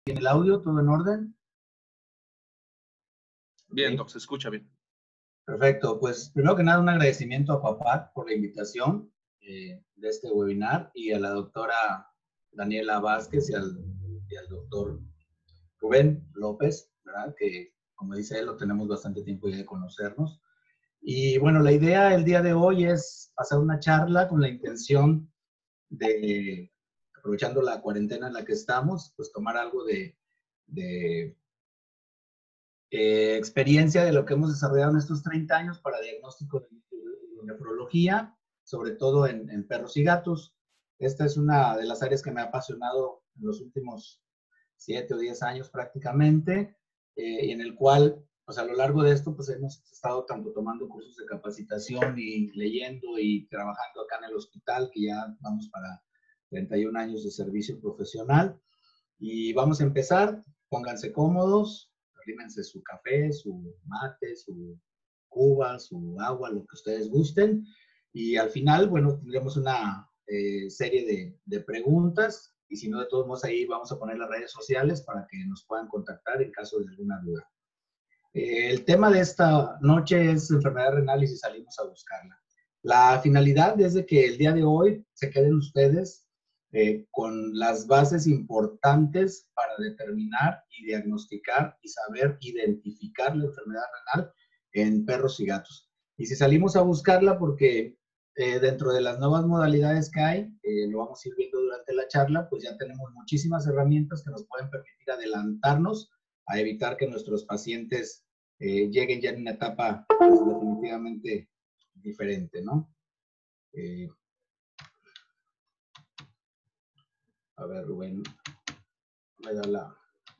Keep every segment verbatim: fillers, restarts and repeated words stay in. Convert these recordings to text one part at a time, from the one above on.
¿En el audio todo en orden? Bien, Doc, se escucha bien. Perfecto, pues primero que nada un agradecimiento a Papá por la invitación eh, de este webinar y a la doctora Daniela Vázquez y al, y al doctor Rubén López, ¿verdad? Que como dice él, lo tenemos bastante tiempo ya de conocernos. Y bueno, la idea el día de hoy es pasar una charla con la intención de, aprovechando la cuarentena en la que estamos, pues tomar algo de, de eh, experiencia de lo que hemos desarrollado en estos treinta años para diagnóstico de, de nefrología, sobre todo en, en perros y gatos. Esta es una de las áreas que me ha apasionado en los últimos siete o diez años prácticamente, eh, y en el cual, pues a lo largo de esto, pues hemos estado tanto tomando cursos de capacitación y leyendo y trabajando acá en el hospital, que ya vamos para treinta y un años de servicio profesional. Y vamos a empezar, pónganse cómodos, arrímense su café, su mate, su cuba, su agua, lo que ustedes gusten. Y al final, bueno, tendremos una eh, serie de, de preguntas. Y si no, de todos modos, ahí vamos a poner las redes sociales para que nos puedan contactar en caso de alguna duda. Eh, el tema de esta noche es enfermedad renal y si salimos a buscarla. La finalidad es de que el día de hoy se queden ustedes eh, con las bases importantes para determinar y diagnosticar y saber identificar la enfermedad renal en perros y gatos. Y si salimos a buscarla, porque eh, dentro de las nuevas modalidades que hay, eh, lo vamos a ir viendo durante la charla, pues ya tenemos muchísimas herramientas que nos pueden permitir adelantarnos a evitar que nuestros pacientes eh, lleguen ya en una etapa pues, definitivamente diferente, ¿no? Eh, a ver, Rubén, me da la...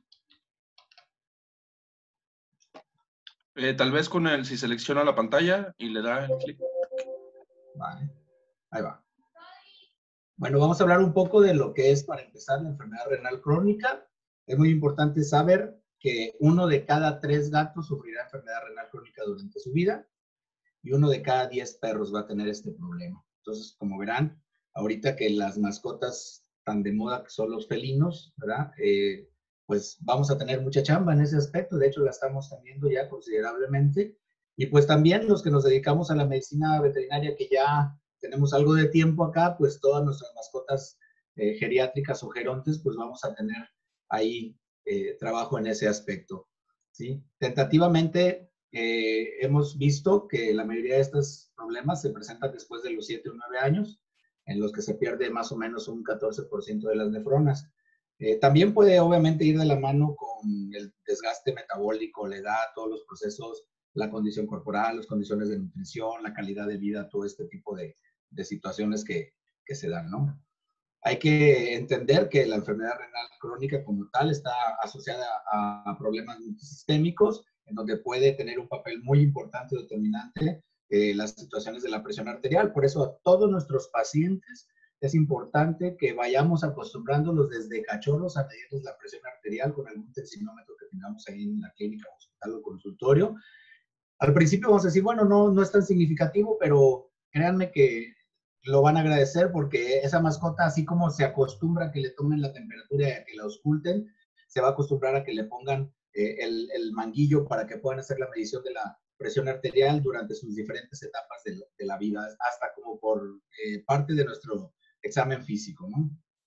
Eh, tal vez con el, si selecciona la pantalla y le da el clic. Vale, ahí va. Bueno, vamos a hablar un poco de lo que es, para empezar, la enfermedad renal crónica. Es muy importante saber que uno de cada tres gatos sufrirá enfermedad renal crónica durante su vida y uno de cada diez perros va a tener este problema. Entonces, como verán, ahorita que las mascotas tan de moda que son los felinos, ¿verdad? Eh, pues vamos a tener mucha chamba en ese aspecto. De hecho, la estamos teniendo ya considerablemente. Y pues también los que nos dedicamos a la medicina veterinaria, que ya tenemos algo de tiempo acá, pues todas nuestras mascotas eh, geriátricas o gerontes, pues vamos a tener ahí eh, trabajo en ese aspecto, ¿sí? Tentativamente, eh, hemos visto que la mayoría de estos problemas se presentan después de los siete o nueve años, en los que se pierde más o menos un catorce por ciento de las nefronas. Eh, también puede obviamente ir de la mano con el desgaste metabólico, la edad, todos los procesos, la condición corporal, las condiciones de nutrición, la calidad de vida, todo este tipo de, de situaciones que, que se dan, ¿no? Hay que entender que la enfermedad renal crónica como tal está asociada a, a problemas multisistémicos, en donde puede tener un papel muy importante y determinante eh, las situaciones de la presión arterial. Por eso a todos nuestros pacientes es importante que vayamos acostumbrándolos desde cachorros a medirles la presión arterial con algún tensinómetro que tengamos ahí en la clínica, hospital o consultorio. Al principio vamos a decir, bueno, no, no es tan significativo, pero créanme que lo van a agradecer porque esa mascota, así como se acostumbra a que le tomen la temperatura y a que la ausculten, se va a acostumbrar a que le pongan eh, el, el manguillo para que puedan hacer la medición de la presión arterial durante sus diferentes etapas de, de la vida, hasta como por eh, parte de nuestro examen físico, ¿no?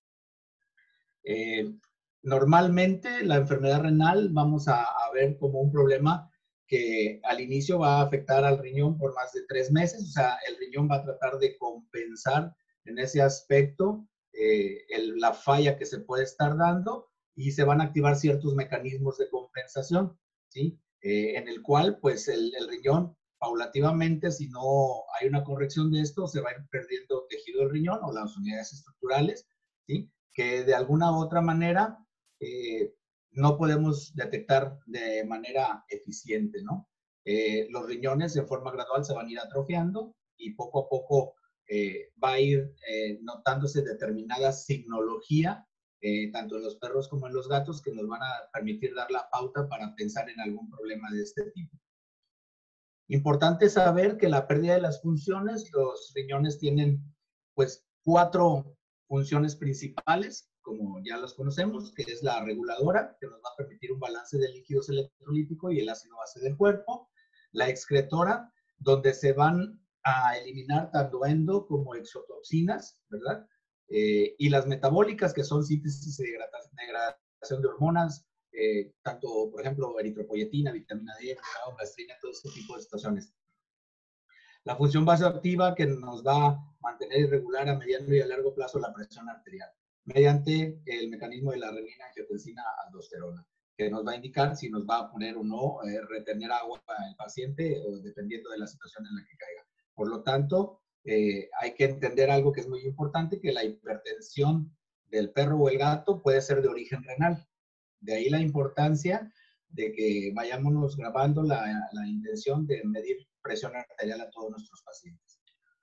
Eh, normalmente la enfermedad renal vamos a, a ver como un problema que al inicio va a afectar al riñón por más de tres meses, o sea, el riñón va a tratar de compensar en ese aspecto eh, el, la falla que se puede estar dando y se van a activar ciertos mecanismos de compensación, ¿sí? Eh, en el cual, pues, el, el riñón, paulativamente, si no hay una corrección de esto, se va a ir perdiendo tejido del riñón o las unidades estructurales, ¿sí? Que de alguna u otra manera eh, no podemos detectar de manera eficiente, ¿no? Eh, los riñones de forma gradual se van a ir atrofiando y poco a poco eh, va a ir eh, notándose determinada signología, eh, tanto en los perros como en los gatos, que nos van a permitir dar la pauta para pensar en algún problema de este tipo. Importante saber que la pérdida de las funciones, los riñones tienen pues cuatro funciones principales, como ya los conocemos, que es la reguladora, que nos va a permitir un balance de líquidos electrolítico y el ácido base del cuerpo. La excretora, donde se van a eliminar tanto endo como exotoxinas, ¿verdad? Eh, y las metabólicas, que son síntesis y degradación de hormonas, eh, tanto, por ejemplo, eritropoyetina, vitamina D, gastrina, todo este tipo de situaciones. La función vasoactiva, que nos va a mantener y regular a mediano y a largo plazo la presión arterial, mediante el mecanismo de la renina, angiotensina, aldosterona, que nos va a indicar si nos va a poner o no eh, retener agua para el paciente, o dependiendo de la situación en la que caiga. Por lo tanto, eh, hay que entender algo que es muy importante, que la hipertensión del perro o el gato puede ser de origen renal. De ahí la importancia de que vayámonos grabando la, la intención de medir presión arterial a todos nuestros pacientes.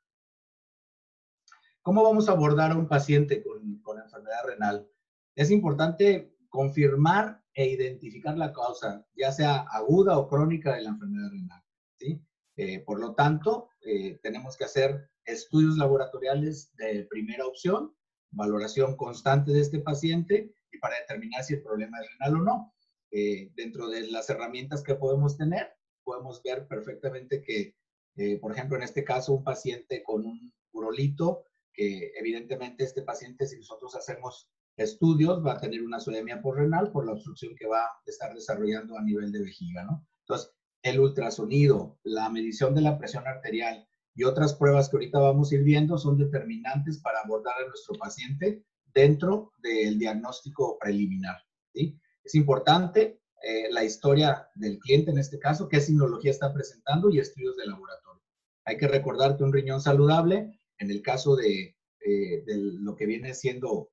¿Cómo vamos a abordar a un paciente con, con enfermedad renal? Es importante confirmar e identificar la causa, ya sea aguda o crónica de la enfermedad renal, ¿sí? Eh, por lo tanto, eh, tenemos que hacer estudios laboratoriales de primera opción, valoración constante de este paciente y para determinar si el problema es renal o no. Eh, dentro de las herramientas que podemos tener, podemos ver perfectamente que, eh, por ejemplo, en este caso, un paciente con un urolito, que evidentemente este paciente, si nosotros hacemos estudios, va a tener una acidemia posrenal por la obstrucción que va a estar desarrollando a nivel de vejiga, ¿no? Entonces, el ultrasonido, la medición de la presión arterial y otras pruebas que ahorita vamos a ir viendo son determinantes para abordar a nuestro paciente dentro del diagnóstico preliminar, ¿sí? Es importante eh, la historia del cliente en este caso, qué sinología está presentando y estudios de laboratorio. Hay que recordar que un riñón saludable, en el caso de, eh, de lo que viene siendo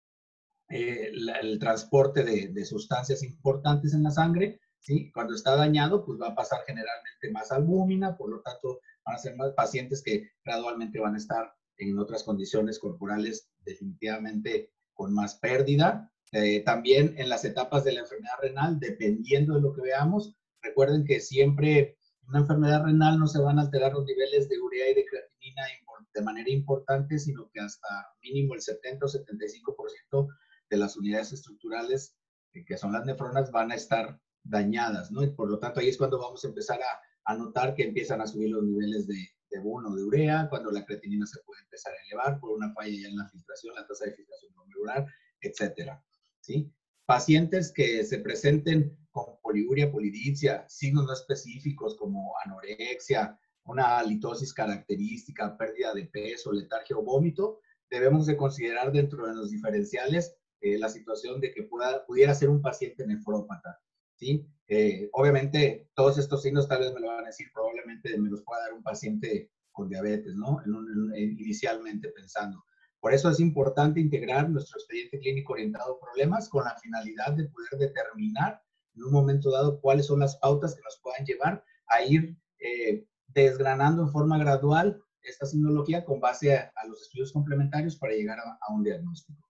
eh, la, el transporte de, de sustancias importantes en la sangre, ¿sí? Cuando está dañado, pues va a pasar generalmente más albúmina, por lo tanto van a ser más pacientes que gradualmente van a estar en otras condiciones corporales definitivamente con más pérdida. Eh, también en las etapas de la enfermedad renal, dependiendo de lo que veamos, recuerden que siempre en una enfermedad renal no se van a alterar los niveles de urea y de creatinina de manera importante, sino que hasta mínimo el setenta o setenta y cinco por ciento de las unidades estructurales, eh, que son las nefronas, van a estar dañadas, ¿no? Y por lo tanto, ahí es cuando vamos a empezar a, a notar que empiezan a subir los niveles de, de bono de urea, cuando la creatinina se puede empezar a elevar por una falla ya en la filtración, la tasa de filtración glomerular, etcétera, ¿sí? Pacientes que se presenten con poliuria, polidipsia, signos no específicos como anorexia, una halitosis característica, pérdida de peso, letargia o vómito, debemos de considerar dentro de los diferenciales eh, la situación de que pueda, pudiera ser un paciente nefrópata, ¿sí? Eh, obviamente, todos estos signos tal vez me lo van a decir, probablemente me los pueda dar un paciente con diabetes, ¿no? En un, en, inicialmente pensando. Por eso es importante integrar nuestro expediente clínico orientado a problemas con la finalidad de poder determinar en un momento dado cuáles son las pautas que nos puedan llevar a ir eh, desgranando en forma gradual esta sinología con base a, a los estudios complementarios para llegar a, a un diagnóstico.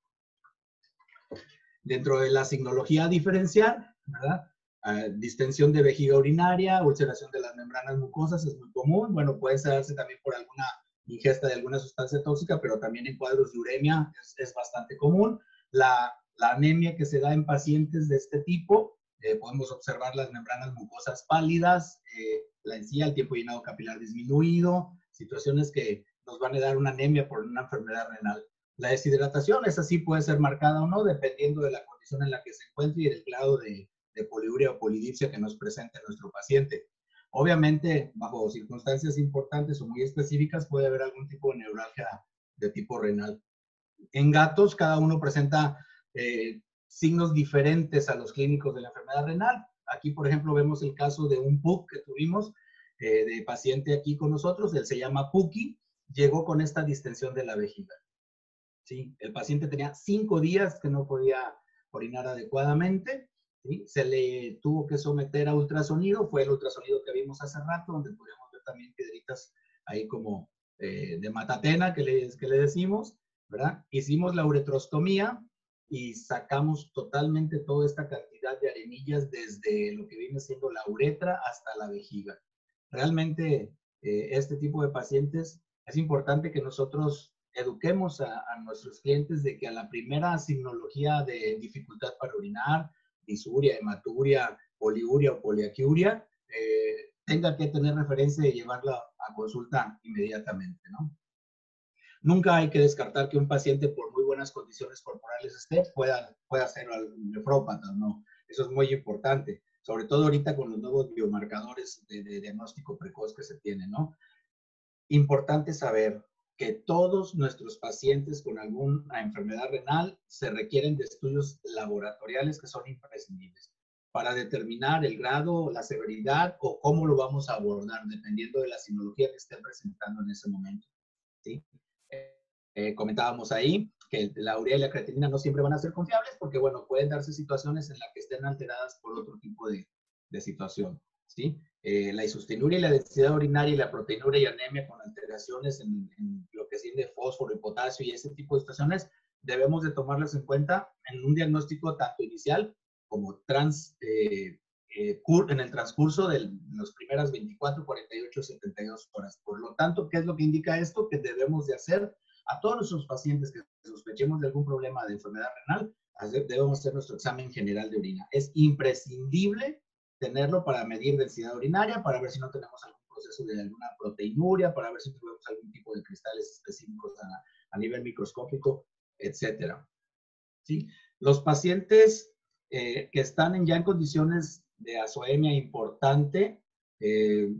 Dentro de la signología diferencial, ¿verdad? Uh, distensión de vejiga urinaria, ulceración de las membranas mucosas es muy común. Bueno, puede darse también por alguna ingesta de alguna sustancia tóxica, pero también en cuadros de uremia es, es bastante común. La, la anemia que se da en pacientes de este tipo, eh, podemos observar las membranas mucosas pálidas, eh, la encía, el tiempo llenado capilar disminuido, situaciones que nos van a dar una anemia por una enfermedad renal. La deshidratación, esa sí puede ser marcada o no, dependiendo de la condición en la que se encuentre y del grado de, de poliuria o polidipsia que nos presente nuestro paciente. Obviamente, bajo circunstancias importantes o muy específicas, puede haber algún tipo de neuralgia de tipo renal. En gatos, cada uno presenta eh, signos diferentes a los clínicos de la enfermedad renal. Aquí, por ejemplo, vemos el caso de un P U C que tuvimos, eh, de paciente aquí con nosotros, él se llama Puki, llegó con esta distensión de la vejiga. ¿Sí? El paciente tenía cinco días que no podía orinar adecuadamente, ¿sí? Se le tuvo que someter a ultrasonido, fue el ultrasonido que vimos hace rato, donde podíamos ver también piedritas ahí como eh, de matatena, que le, que le decimos, ¿verdad? Hicimos la uretrostomía y sacamos totalmente toda esta cantidad de arenillas desde lo que viene siendo la uretra hasta la vejiga. Realmente, eh, este tipo de pacientes es importante que nosotros eduquemos a, a nuestros clientes de que a la primera signología de dificultad para orinar, disuria, hematuria, poliuria o poliaquiuria, eh, tenga que tener referencia y llevarla a consulta inmediatamente, ¿no? Nunca hay que descartar que un paciente, por muy buenas condiciones corporales esté, pueda, pueda ser nefrópata, ¿no? Eso es muy importante, sobre todo ahorita con los nuevos biomarcadores de, de diagnóstico precoz que se tienen, ¿no? Importante saber que todos nuestros pacientes con alguna enfermedad renal se requieren de estudios laboratoriales que son imprescindibles para determinar el grado, la severidad o cómo lo vamos a abordar, dependiendo de la sinología que estén presentando en ese momento, ¿sí? Eh, comentábamos ahí que la urea y la creatinina no siempre van a ser confiables porque, bueno, pueden darse situaciones en las que estén alteradas por otro tipo de, de situación, ¿sí? Eh, la isostinuria y la densidad urinaria y la proteinuria y anemia con alteraciones en, en lo que es de fósforo y potasio y ese tipo de situaciones, debemos de tomarlas en cuenta en un diagnóstico tanto inicial como trans, eh, eh, en el transcurso de las primeras veinticuatro, cuarenta y ocho, setenta y dos horas. Por lo tanto, ¿qué es lo que indica esto? Que debemos de hacer a todos nuestros pacientes que sospechemos de algún problema de enfermedad renal, debemos hacer nuestro examen general de orina. Es imprescindible tenerlo para medir densidad urinaria, para ver si no tenemos algún proceso de alguna proteinuria, para ver si tenemos algún tipo de cristales específicos a, a nivel microscópico, etcétera. ¿Sí? Los pacientes eh, que están en, ya en condiciones de azoemia importante, eh,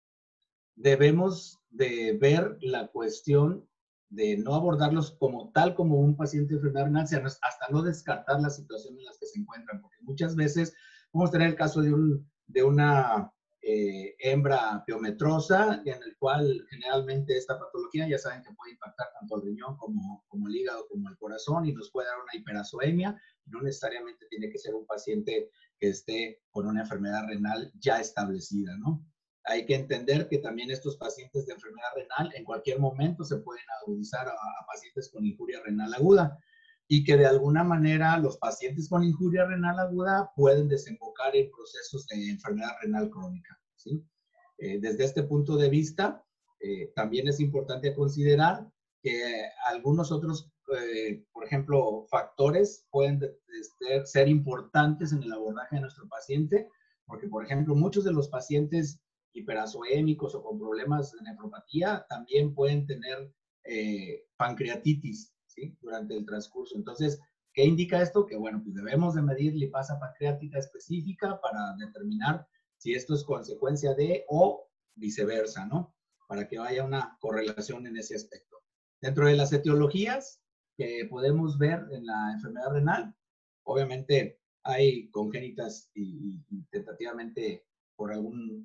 debemos de ver la cuestión de no abordarlos como tal como un paciente de enfermedad renal, hasta no descartar la situación en la que se encuentran, porque muchas veces vamos a tener el caso de, un, de una eh, hembra piometrosa, en el cual generalmente esta patología ya saben que puede impactar tanto el riñón como, como el hígado como el corazón y nos puede dar una hiperazoemia, no necesariamente tiene que ser un paciente que esté con una enfermedad renal ya establecida, ¿no? Hay que entender que también estos pacientes de enfermedad renal en cualquier momento se pueden agudizar a, a pacientes con injuria renal aguda y que de alguna manera los pacientes con injuria renal aguda pueden desembocar en procesos de enfermedad renal crónica, ¿sí? Eh, desde este punto de vista, eh, también es importante considerar que algunos otros, eh, por ejemplo, factores pueden de, de, ser importantes en el abordaje de nuestro paciente, porque, por ejemplo, muchos de los pacientes hiperazoémicos o con problemas de nefropatía también pueden tener eh, pancreatitis, ¿sí? Durante el transcurso. Entonces, ¿qué indica esto? Que, bueno, pues debemos de medir lipasa pancreática específica para determinar si esto es consecuencia de o viceversa, ¿no? Para que haya una correlación en ese aspecto. Dentro de las etiologías que podemos ver en la enfermedad renal, obviamente hay congénitas y, y tentativamente por algún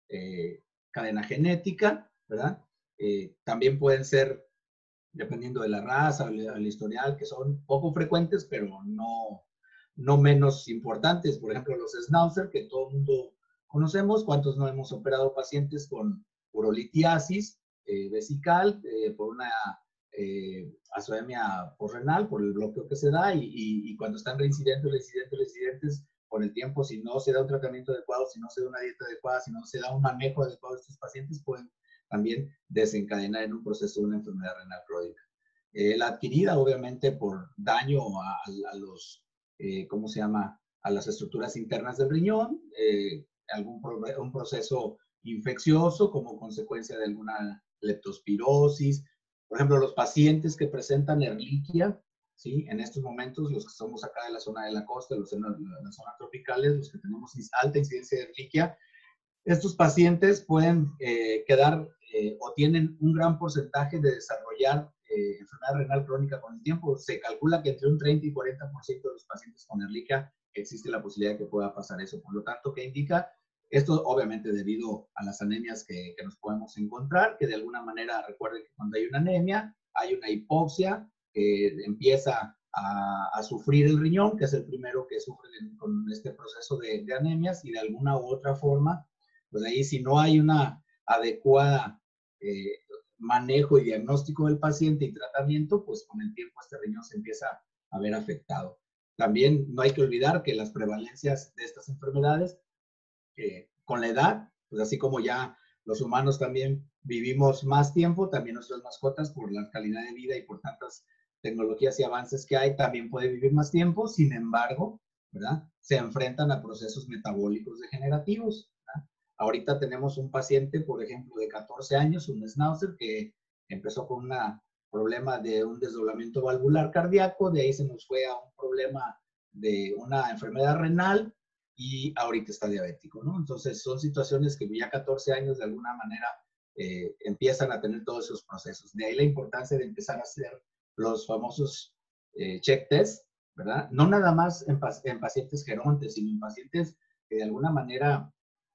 Eh, cadena genética, ¿verdad? Eh, también pueden ser, dependiendo de la raza, el historial, que son poco frecuentes, pero no, no menos importantes. Por ejemplo, los schnauzer, que todo el mundo conocemos. ¿Cuántos no hemos operado pacientes con urolitiasis eh, vesical eh, por una eh, azoemia posrenal, por el bloqueo que se da, y, y, y cuando están reincidentes, reincidentes, reincidentes, con el tiempo, si no se da un tratamiento adecuado, si no se da una dieta adecuada, si no se da un manejo adecuado de estos pacientes, pueden también desencadenar en un proceso de una enfermedad renal crónica. Eh, la adquirida, obviamente, por daño a, a, a los, eh, ¿cómo se llama?, a las estructuras internas del riñón, eh, algún pro, un proceso infeccioso como consecuencia de alguna leptospirosis. Por ejemplo, los pacientes que presentan Ehrlichia, ¿sí? En estos momentos, los que somos acá de la zona de la costa, los en las zonas tropicales, los que tenemos alta incidencia de Ehrlichia, estos pacientes pueden eh, quedar eh, o tienen un gran porcentaje de desarrollar eh, enfermedad renal crónica con el tiempo. Se calcula que entre un treinta y cuarenta por ciento de los pacientes con Ehrlichia existe la posibilidad de que pueda pasar eso. Por lo tanto, ¿qué indica? Esto obviamente debido a las anemias que, que nos podemos encontrar, que de alguna manera recuerden que cuando hay una anemia, hay una hipoxia que empieza a, a sufrir el riñón, que es el primero que sufre con este proceso de, de anemias, y de alguna u otra forma, pues ahí si no hay una adecuada eh, manejo y diagnóstico del paciente y tratamiento, pues con el tiempo este riñón se empieza a ver afectado. También no hay que olvidar que las prevalencias de estas enfermedades, eh, con la edad, pues así como ya los humanos también vivimos más tiempo, también nuestras mascotas por la calidad de vida y por tantas tecnologías y avances que hay, también pueden vivir más tiempo, sin embargo, ¿verdad? Se enfrentan a procesos metabólicos degenerativos, ¿verdad? Ahorita tenemos un paciente, por ejemplo, de catorce años, un schnauzer, que empezó con un problema de un desdoblamiento valvular cardíaco, de ahí se nos fue a un problema de una enfermedad renal, y ahorita está diabético, ¿no? Entonces, son situaciones que ya catorce años de alguna manera eh, empiezan a tener todos esos procesos. De ahí la importancia de empezar a hacer los famosos eh, check test, ¿verdad? No nada más en, en pacientes gerontes, sino en pacientes que de alguna manera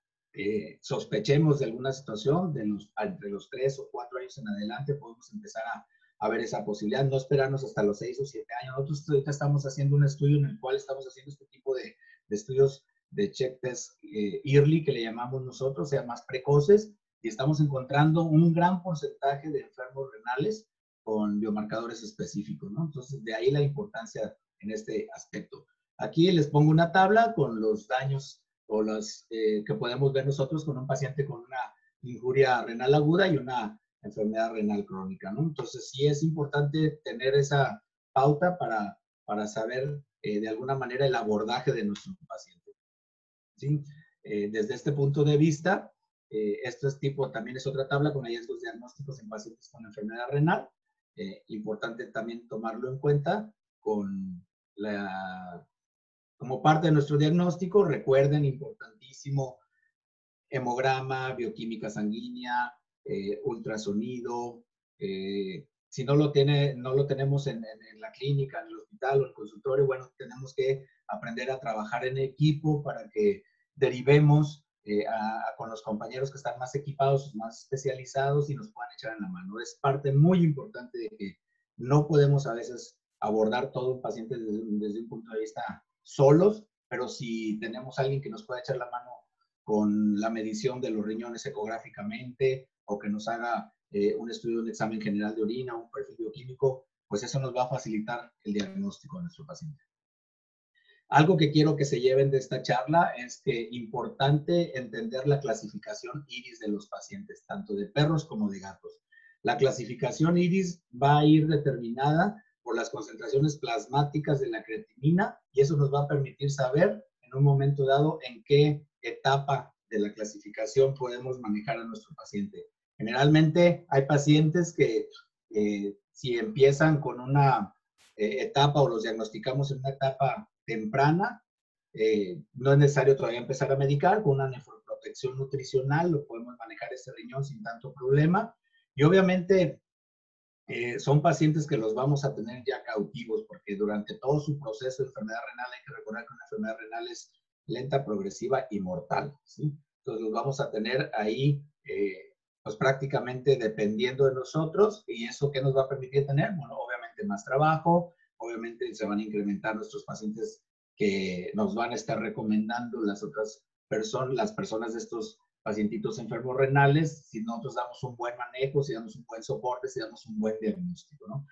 eh, sospechemos de alguna situación, de los, entre los tres o cuatro años en adelante podemos empezar a, a ver esa posibilidad, no esperarnos hasta los seis o siete años. Nosotros ahorita estamos haciendo un estudio en el cual estamos haciendo este tipo de, de estudios de check test eh, early, que le llamamos nosotros, o sea, más precoces, y estamos encontrando un gran porcentaje de enfermos renales con biomarcadores específicos, ¿no? Entonces, de ahí la importancia en este aspecto. Aquí les pongo una tabla con los daños o las eh, que podemos ver nosotros con un paciente con una injuria renal aguda y una enfermedad renal crónica, ¿no? Entonces, sí es importante tener esa pauta para, para saber eh, de alguna manera el abordaje de nuestro paciente. ¿Sí? Eh, desde este punto de vista, eh, esto es tipo, también es otra tabla con hallazgos diagnósticos en pacientes con enfermedad renal. Eh, importante también tomarlo en cuenta con la, como parte de nuestro diagnóstico. Recuerden, importantísimo, hemograma, bioquímica sanguínea, eh, ultrasonido. Eh, si no lo, tiene, no lo tenemos en, en, en la clínica, en el hospital o en el consultorio, bueno, tenemos que aprender a trabajar en equipo para que derivemos eh, a, a, con los compañeros que están más equipados, más especializados y nos puedan echar en la mano. Es parte muy importante de que no podemos a veces abordar todo un paciente desde, desde un punto de vista solos, pero si tenemos a alguien que nos pueda echar la mano con la medición de los riñones ecográficamente o que nos haga eh, un estudio, un examen general de orina, un perfil bioquímico, pues eso nos va a facilitar el diagnóstico de nuestro paciente. Algo que quiero que se lleven de esta charla es que es importante entender la clasificación IRIS de los pacientes, tanto de perros como de gatos. La clasificación IRIS va a ir determinada por las concentraciones plasmáticas de la creatinina y eso nos va a permitir saber en un momento dado en qué etapa de la clasificación podemos manejar a nuestro paciente. Generalmente hay pacientes que eh, si empiezan con una eh, etapa o los diagnosticamos en una etapa temprana, eh, no es necesario todavía empezar a medicar. Con una nefroprotección nutricional lo podemos manejar ese riñón sin tanto problema. Y obviamente eh, son pacientes que los vamos a tener ya cautivos porque durante todo su proceso de enfermedad renal hay que recordar que una enfermedad renal es lenta, progresiva y mortal, ¿sí? Entonces los vamos a tener ahí eh, pues prácticamente dependiendo de nosotros. ¿Y eso qué nos va a permitir tener? Bueno, obviamente más trabajo, obviamente se van a incrementar nuestros pacientes que nos van a estar recomendando las otras personas, las personas de estos pacientitos enfermos renales, si nosotros damos un buen manejo, si damos un buen soporte, si damos un buen diagnóstico, ¿no?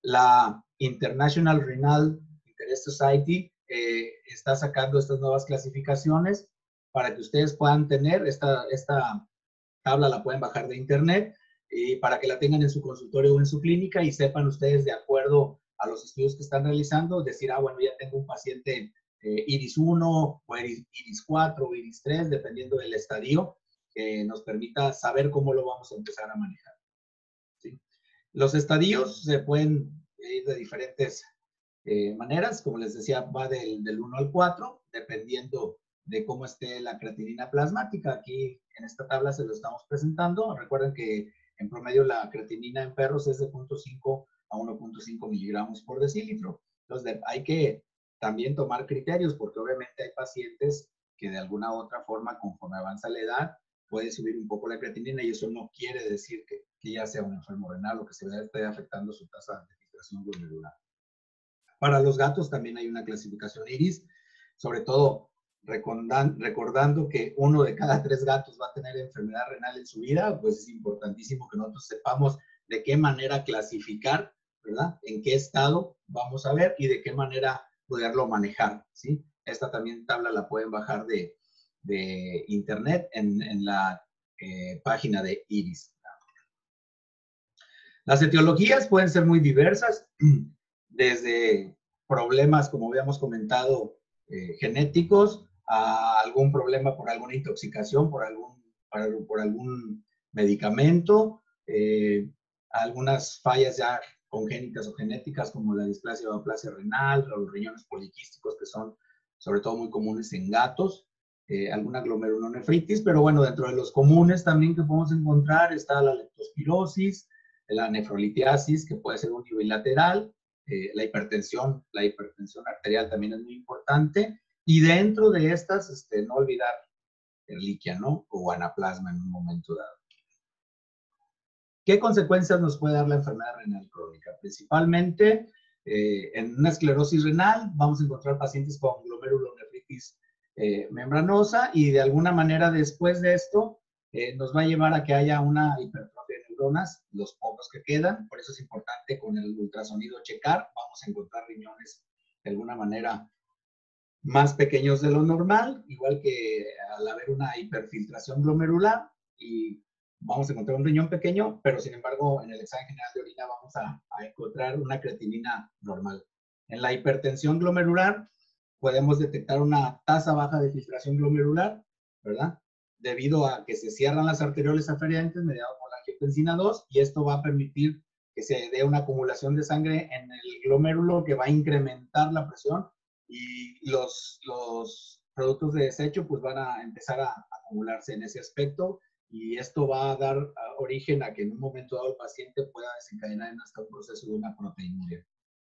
La International Renal Interest Society eh, está sacando estas nuevas clasificaciones para que ustedes puedan tener esta, esta tabla, la pueden bajar de internet y para que la tengan en su consultorio o en su clínica y sepan ustedes de acuerdo a los estudios que están realizando, decir, ah, bueno, ya tengo un paciente eh, IRIS uno o IRIS cuatro o IRIS tres, dependiendo del estadio, que nos permita saber cómo lo vamos a empezar a manejar. ¿Sí? Los estadios se pueden ir de diferentes eh, maneras, como les decía, va del, del uno al cuatro, dependiendo de cómo esté la creatinina plasmática. Aquí en esta tabla se lo estamos presentando. Recuerden que en promedio la creatinina en perros es de cero punto cinco a uno punto cinco miligramos por decilitro. Entonces hay que también tomar criterios porque obviamente hay pacientes que de alguna u otra forma, conforme avanza la edad, puede subir un poco la creatinina y eso no quiere decir que, que ya sea un enfermo renal o que se esté afectando su tasa de filtración glomerular. Para los gatos también hay una clasificación IRIS, sobre todo recordando que uno de cada tres gatos va a tener enfermedad renal en su vida, pues es importantísimo que nosotros sepamos de qué manera clasificar, ¿verdad? En qué estado vamos a ver y de qué manera poderlo manejar, ¿sí? Esta también tabla la pueden bajar de, de internet en, en la eh, página de IRIS. Las etiologías pueden ser muy diversas, desde problemas, como habíamos comentado, eh, genéticos, a algún problema por alguna intoxicación, por algún, por, por algún medicamento, eh, algunas fallas ya congénitas o genéticas, como la displasia o aplasia renal, los riñones poliquísticos, que son sobre todo muy comunes en gatos, eh, alguna glomerulonefritis, pero bueno, dentro de los comunes también que podemos encontrar está la leptospirosis, la nefrolitiasis, que puede ser unilateral, eh, la hipertensión, la hipertensión arterial también es muy importante, y dentro de estas, este, no olvidar Ehrlichia, ¿no? O anaplasma en un momento dado. ¿Qué consecuencias nos puede dar la enfermedad renal crónica? Principalmente, eh, en una esclerosis renal vamos a encontrar pacientes con glomerulonefritis eh, membranosa, y de alguna manera después de esto eh, nos va a llevar a que haya una hipertrofia de neuronas, los pocos que quedan. Por eso es importante con el ultrasonido checar. Vamos a encontrar riñones de alguna manera más pequeños de lo normal, igual que al haber una hiperfiltración glomerular, y vamos a encontrar un riñón pequeño, pero sin embargo en el examen general de orina vamos a, a encontrar una creatinina normal. En la hipertensión glomerular podemos detectar una tasa baja de filtración glomerular, ¿verdad? Debido a que se cierran las arterioles aferientes mediado por la angiotensina dos, y esto va a permitir que se dé una acumulación de sangre en el glomérulo que va a incrementar la presión, y los, los productos de desecho pues van a empezar a, a acumularse en ese aspecto, y esto va a dar a, origen a que en un momento dado el paciente pueda desencadenar en hasta un proceso de una proteinuria.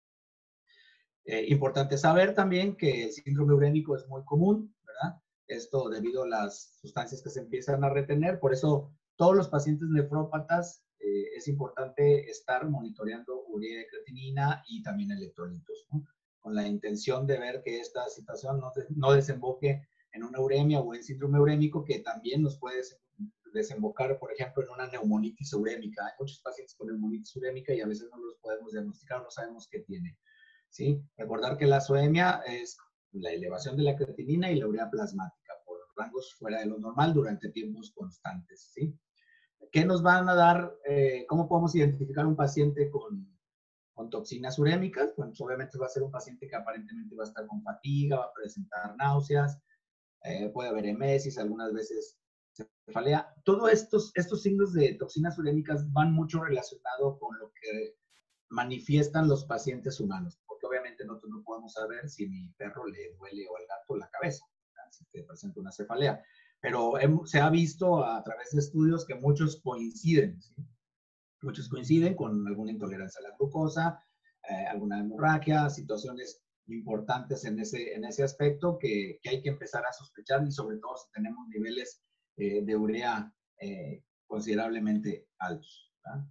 Eh, importante saber también que el síndrome urémico es muy común, ¿verdad? Esto debido a las sustancias que se empiezan a retener. Por eso todos los pacientes nefrópatas eh, es importante estar monitoreando urea y creatinina y también electrolitos, ¿no? Con la intención de ver que esta situación no, de, no desemboque en una uremia o en síndrome urémico, que también nos puede desembocar, por ejemplo, en una neumonitis urémica. Hay muchos pacientes con neumonitis urémica y a veces no los podemos diagnosticar, no sabemos qué tiene. ¿Sí? Recordar que la azoemia es la elevación de la creatinina y la urea plasmática por rangos fuera de lo normal durante tiempos constantes. ¿Sí? ¿Qué nos van a dar? Eh, ¿Cómo podemos identificar un paciente con, con toxinas urémicas? Bueno, pues obviamente va a ser un paciente que aparentemente va a estar con fatiga, va a presentar náuseas, eh, puede haber emesis, algunas veces cefalea. Todos estos, estos signos de toxinas urémicas van mucho relacionados con lo que manifiestan los pacientes humanos, porque obviamente nosotros no podemos saber si mi perro le duele o al gato la cabeza, ¿verdad? Si te presenta una cefalea. Pero se ha visto a través de estudios que muchos coinciden, ¿sí? Muchos coinciden con alguna intolerancia a la glucosa, eh, alguna hemorragia, situaciones importantes en ese, en ese aspecto que, que hay que empezar a sospechar, y sobre todo si tenemos niveles eh, de urea eh, considerablemente altos, ¿verdad?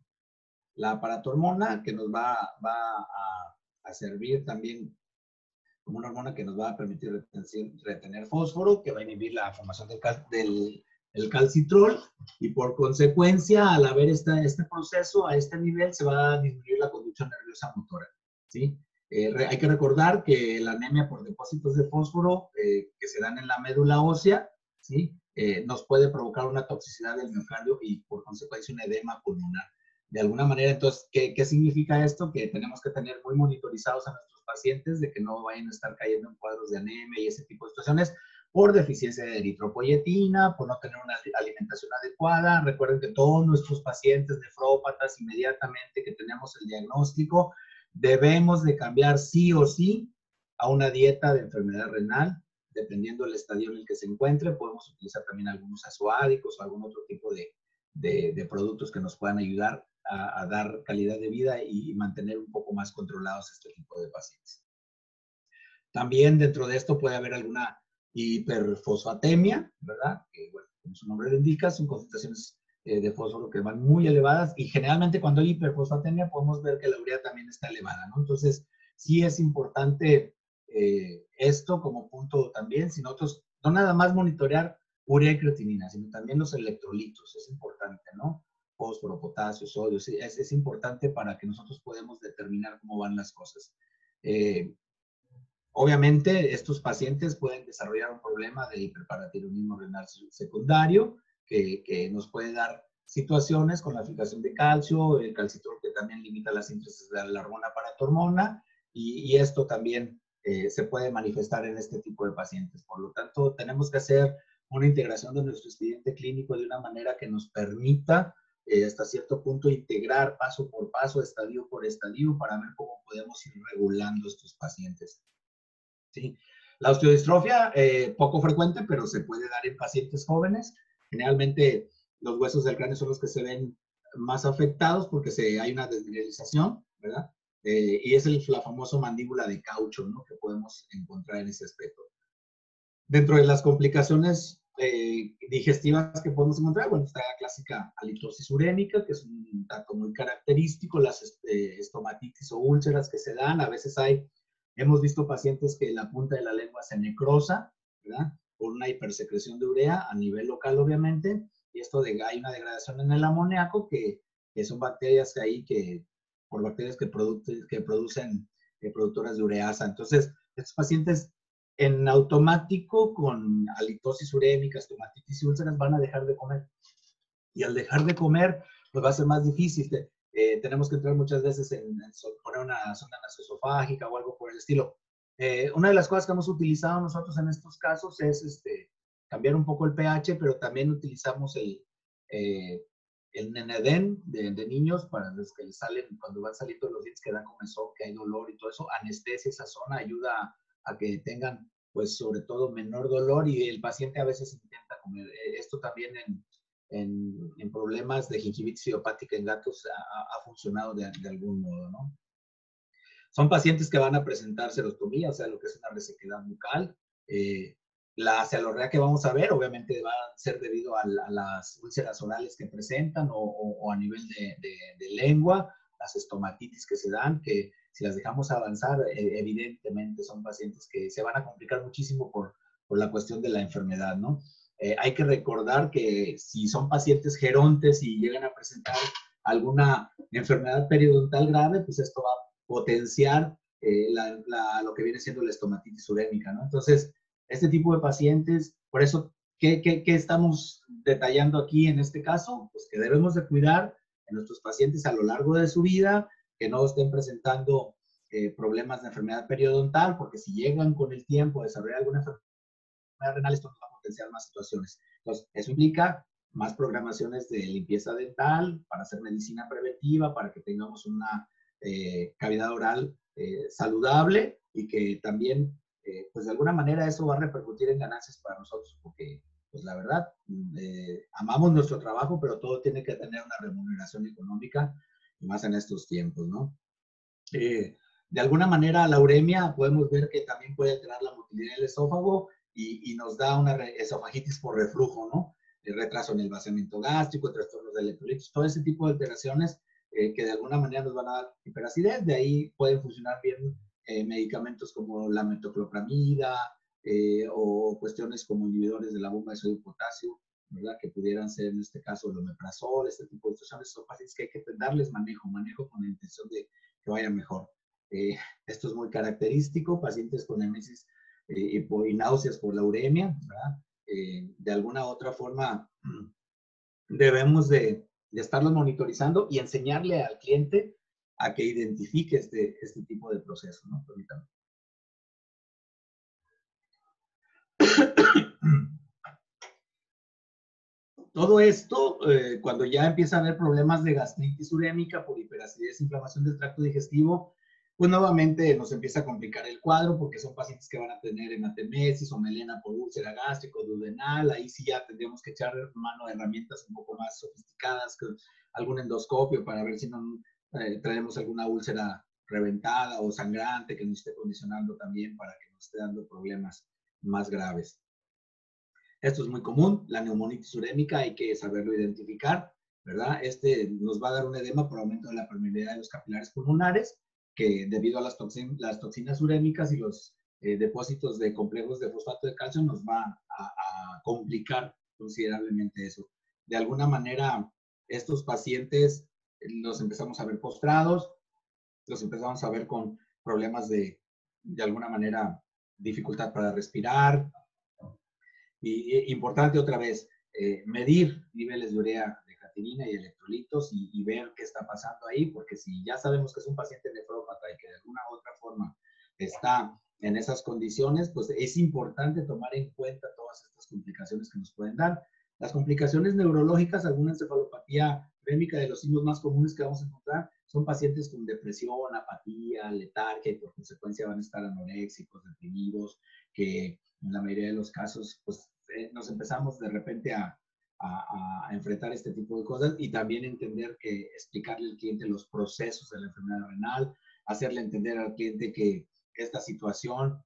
La paratormona, que nos va, va a, a servir también como una hormona que nos va a permitir retener, retener fósforo, que va a inhibir la formación del, cal, del el calcitrol, y por consecuencia, al haber esta, este proceso a este nivel, se va a disminuir la conducción nerviosa motora, ¿sí? Eh, re, hay que recordar que la anemia por depósitos de fósforo eh, que se dan en la médula ósea, ¿sí? Eh, nos puede provocar una toxicidad del miocardio y por consecuencia un edema pulmonar. De alguna manera, entonces, ¿qué, ¿qué significa esto? Que tenemos que tener muy monitorizados a nuestros pacientes de que no vayan a estar cayendo en cuadros de anemia y ese tipo de situaciones por deficiencia de eritropoyetina, por no tener una alimentación adecuada. Recuerden que todos nuestros pacientes nefrópatas, inmediatamente que tenemos el diagnóstico, debemos de cambiar sí o sí a una dieta de enfermedad renal, dependiendo del estadio en el que se encuentre. Podemos utilizar también algunos azoádicos o algún otro tipo de, de, de productos que nos puedan ayudar a, a dar calidad de vida y mantener un poco más controlados este tipo de pacientes. También dentro de esto puede haber alguna hiperfosfatemia, ¿verdad? Que, bueno, como su nombre lo indica, son concentraciones eh, de fósforo que van muy elevadas, y generalmente cuando hay hiperfosfatemia podemos ver que la urea también está elevada, ¿no? Entonces, sí es importante eh, esto como punto también, si nosotros no nada más monitorear urea y creatinina, sino también los electrolitos, es importante, ¿no? Fósforo, potasio, sodio, sí, es, es importante para que nosotros podamos determinar cómo van las cosas. Eh, Obviamente, estos pacientes pueden desarrollar un problema de hiperparatiroidismo renal secundario, que, que nos puede dar situaciones con la fijación de calcio, el calcitrol que también limita la síntesis de la hormona paratormona, y, y esto también eh, se puede manifestar en este tipo de pacientes. Por lo tanto, tenemos que hacer una integración de nuestro expediente clínico de una manera que nos permita eh, hasta cierto punto integrar paso por paso, estadio por estadio, para ver cómo podemos ir regulando estos pacientes. ¿Sí? La osteodistrofia, eh, poco frecuente, pero se puede dar en pacientes jóvenes. Generalmente los huesos del cráneo son los que se ven más afectados porque se, hay una desmineralización, ¿verdad? Eh, y es el, la famosa mandíbula de caucho, ¿no? Que podemos encontrar en ese aspecto. Dentro de las complicaciones eh, digestivas que podemos encontrar, bueno, está la clásica halitosis urémica, que es un dato muy característico, las eh, estomatitis o úlceras que se dan. A veces hay, hemos visto pacientes que la punta de la lengua se necrosa, ¿verdad? Por una hipersecreción de urea a nivel local, obviamente, y esto de, hay una degradación en el amoníaco, que, que son bacterias que ahí que, por bacterias que, produ que producen eh, productoras de ureasa. Entonces, estos pacientes en automático con halitosis urémica, estomatitis y úlceras van a dejar de comer. Y al dejar de comer, pues va a ser más difícil. Eh, tenemos que entrar muchas veces en, en poner una sonda nasoesofágica o algo por el estilo. Eh, una de las cosas que hemos utilizado nosotros en estos casos es este, cambiar un poco el pH, pero también utilizamos el, eh, el Neneden de, de niños para los que les salen, cuando van saliendo los dientes que dan comezón, que hay dolor y todo eso, anestesia esa zona, ayuda a, a que tengan, pues, sobre todo menor dolor, y el paciente a veces intenta comer. Esto también en, en, en problemas de gingivitis idiopática en gatos ha, ha funcionado de, de algún modo, ¿no? Son pacientes que van a presentar serostomía, o sea, lo que es una resequedad bucal. Eh, la cealorrea que vamos a ver, obviamente, va a ser debido a, a las úlceras orales que presentan o, o, o a nivel de, de, de lengua, las estomatitis que se dan, que si las dejamos avanzar, eh, evidentemente son pacientes que se van a complicar muchísimo por, por la cuestión de la enfermedad, ¿no? Eh, hay que recordar que si son pacientes gerontes y llegan a presentar alguna enfermedad periodontal grave, pues esto va a potenciar eh, la, la, lo que viene siendo la estomatitis urémica, ¿no? Entonces, este tipo de pacientes, por eso, ¿qué, qué, qué estamos detallando aquí en este caso? Pues que debemos de cuidar a nuestros pacientes a lo largo de su vida, que no estén presentando eh, problemas de enfermedad periodontal, porque si llegan con el tiempo a desarrollar alguna enfermedad renal, esto nos va a potenciar más situaciones. Entonces, eso implica más programaciones de limpieza dental para hacer medicina preventiva, para que tengamos una eh, cavidad oral eh, saludable, y que también, eh, pues de alguna manera eso va a repercutir en ganancias para nosotros, porque, pues la verdad, eh, amamos nuestro trabajo, pero todo tiene que tener una remuneración económica, y más en estos tiempos, ¿no? Eh, de alguna manera, la uremia podemos ver que también puede alterar la motilidad del esófago y, y nos da una esofagitis por reflujo, ¿no? El retraso en el vaciamiento gástrico, trastornos de electrolitos, todo ese tipo de alteraciones eh, que de alguna manera nos van a dar hiperacidez. De ahí pueden funcionar bien eh, medicamentos como la metoclopramida eh, o cuestiones como inhibidores de la bomba de sodio y potasio, ¿verdad? Que pudieran ser en este caso el omeprazol, este tipo de situaciones. Son pacientes que hay que darles manejo, manejo con la intención de que vaya mejor. Eh, esto es muy característico, pacientes con emesis eh, y, por, y náuseas por la uremia, ¿verdad? Eh, de alguna u otra forma debemos de, de estarlos monitorizando y enseñarle al cliente a que identifique este, este tipo de proceso, ¿no? Permítame. Todo esto, eh, cuando ya empieza a haber problemas de gastritis urémica por hiperacidez, inflamación del tracto digestivo, pues nuevamente nos empieza a complicar el cuadro, porque son pacientes que van a tener hematemesis o melena por úlcera gástrica o duodenal. Ahí sí ya tendríamos que echar mano a herramientas un poco más sofisticadas, que algún endoscopio para ver si no eh, traemos alguna úlcera reventada o sangrante que nos esté condicionando también para que nos esté dando problemas más graves. Esto es muy común, la neumonitis urémica, hay que saberlo identificar, ¿verdad? Este nos va a dar un edema por aumento de la permeabilidad de los capilares pulmonares, que debido a las, toxin, las toxinas urémicas y los eh, depósitos de complejos de fosfato de calcio nos va a, a complicar considerablemente eso. De alguna manera, estos pacientes los empezamos a ver postrados, los empezamos a ver con problemas de, de alguna manera, dificultad para respirar. Y, y importante otra vez, eh, medir niveles de urea, de creatinina y electrolitos y, y ver qué está pasando ahí, porque si ya sabemos que es un paciente nefrópata y que de alguna u otra forma está en esas condiciones, pues es importante tomar en cuenta todas estas complicaciones que nos pueden dar. Las complicaciones neurológicas, alguna encefalopatía rémica, de los signos más comunes que vamos a encontrar, son pacientes con depresión, apatía, letargia, y por consecuencia van a estar anoréxicos, deprimidos, que en la mayoría de los casos, pues eh, nos empezamos de repente a, a, a enfrentar este tipo de cosas, y también entender que explicarle al cliente los procesos de la enfermedad renal, hacerle entender al cliente que esta situación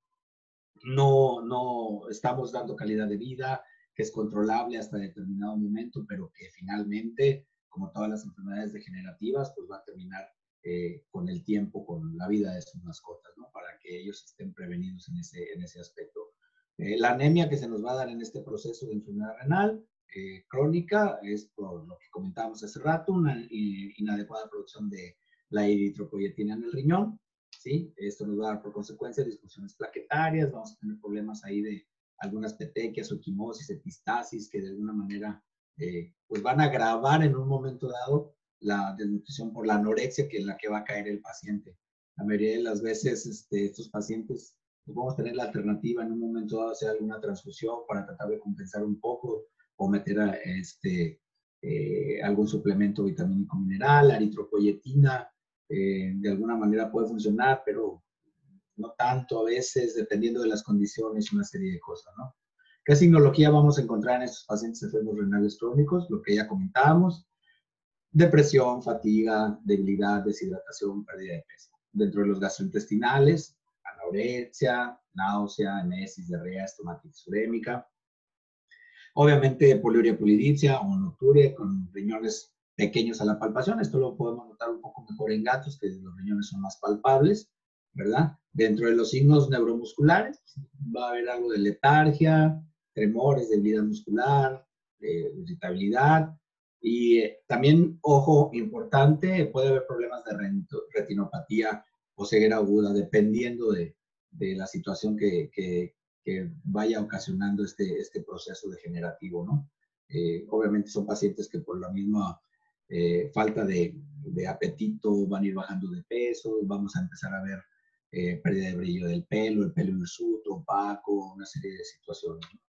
no, no estamos dando calidad de vida, que es controlable hasta determinado momento, pero que finalmente, como todas las enfermedades degenerativas, pues va a terminar eh, con el tiempo, con la vida de sus mascotas, ¿no? Para que ellos estén prevenidos en ese, en ese aspecto. Eh, la anemia que se nos va a dar en este proceso de enfermedad renal eh, crónica es por lo que comentábamos hace rato, una inadecuada producción de la eritropoyetina en el riñón, ¿sí? Esto nos va a dar por consecuencia disfunciones plaquetarias, vamos a tener problemas ahí de algunas petequias o quimosis, epistasis, que de alguna manera eh, pues van a agravar en un momento dado la desnutrición por la anorexia que es la que va a caer el paciente. La mayoría de las veces este, estos pacientes pues vamos a tener la alternativa en un momento dado hacer alguna transfusión para tratar de compensar un poco o meter a, este, eh, algún suplemento vitamínico mineral, eritropoyetina, eh, de alguna manera puede funcionar, pero no tanto a veces, dependiendo de las condiciones y una serie de cosas, ¿no? ¿Qué signología vamos a encontrar en estos pacientes enfermos renales crónicos? Lo que ya comentábamos, depresión, fatiga, debilidad, deshidratación, pérdida de peso. Dentro de los gastrointestinales, anorexia, náusea, emesis, diarrea, estomatitis urémica. Obviamente, poliuria polidipsia o nocturia con riñones pequeños a la palpación. Esto lo podemos notar un poco mejor en gatos, que los riñones son más palpables, ¿verdad? Dentro de los signos neuromusculares va a haber algo de letargia, tremores, debilidad muscular, eh, irritabilidad, y eh, también, ojo, importante, puede haber problemas de retinopatía o ceguera aguda, dependiendo de, de la situación que, que, que vaya ocasionando este, este proceso degenerativo, ¿no? Eh, obviamente son pacientes que por la misma eh, falta de, de apetito van a ir bajando de peso, vamos a empezar a ver eh, pérdida de brillo del pelo, el pelo hirsuto, opaco, una serie de situaciones, ¿no?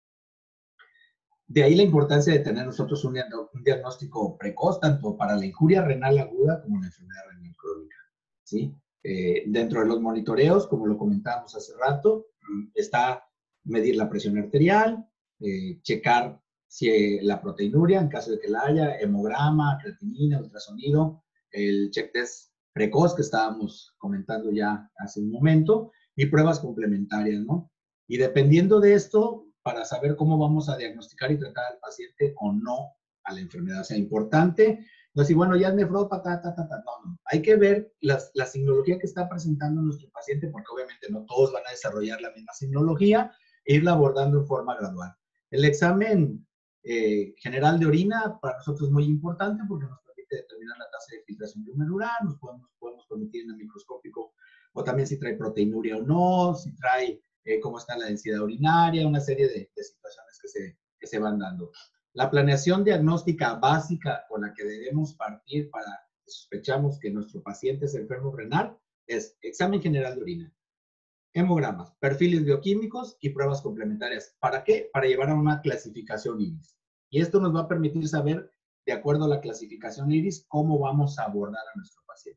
De ahí la importancia de tener nosotros un, un diagnóstico precoz, tanto para la injuria renal aguda como la enfermedad renal crónica, ¿sí? Eh, dentro de los monitoreos, como lo comentábamos hace rato, está medir la presión arterial, eh, checar si la proteinuria, en caso de que la haya, hemograma, creatinina, ultrasonido, el check test precoz que estábamos comentando ya hace un momento, y pruebas complementarias, ¿no? Y dependiendo de esto, para saber cómo vamos a diagnosticar y tratar al paciente o no a la enfermedad. O sea, importante, no decir, bueno, ya es nefrópata, ta, ta, ta, no, no. Hay que ver las, la signología que está presentando nuestro paciente, porque obviamente no todos van a desarrollar la misma signología, e irla abordando en forma gradual. El examen eh, general de orina para nosotros es muy importante porque nos permite determinar la tasa de filtración glomerular, nos podemos, podemos permitir en el microscópico, o también si trae proteinuria o no, si trae eh, cómo está la densidad urinaria, una serie de, de situaciones que se, que se van dando. La planeación diagnóstica básica con la que debemos partir para que sospechamos que nuestro paciente es enfermo renal es examen general de orina, hemogramas, perfiles bioquímicos y pruebas complementarias. ¿Para qué? Para llevar a una clasificación IRIS. Y esto nos va a permitir saber, de acuerdo a la clasificación IRIS, cómo vamos a abordar a nuestro paciente.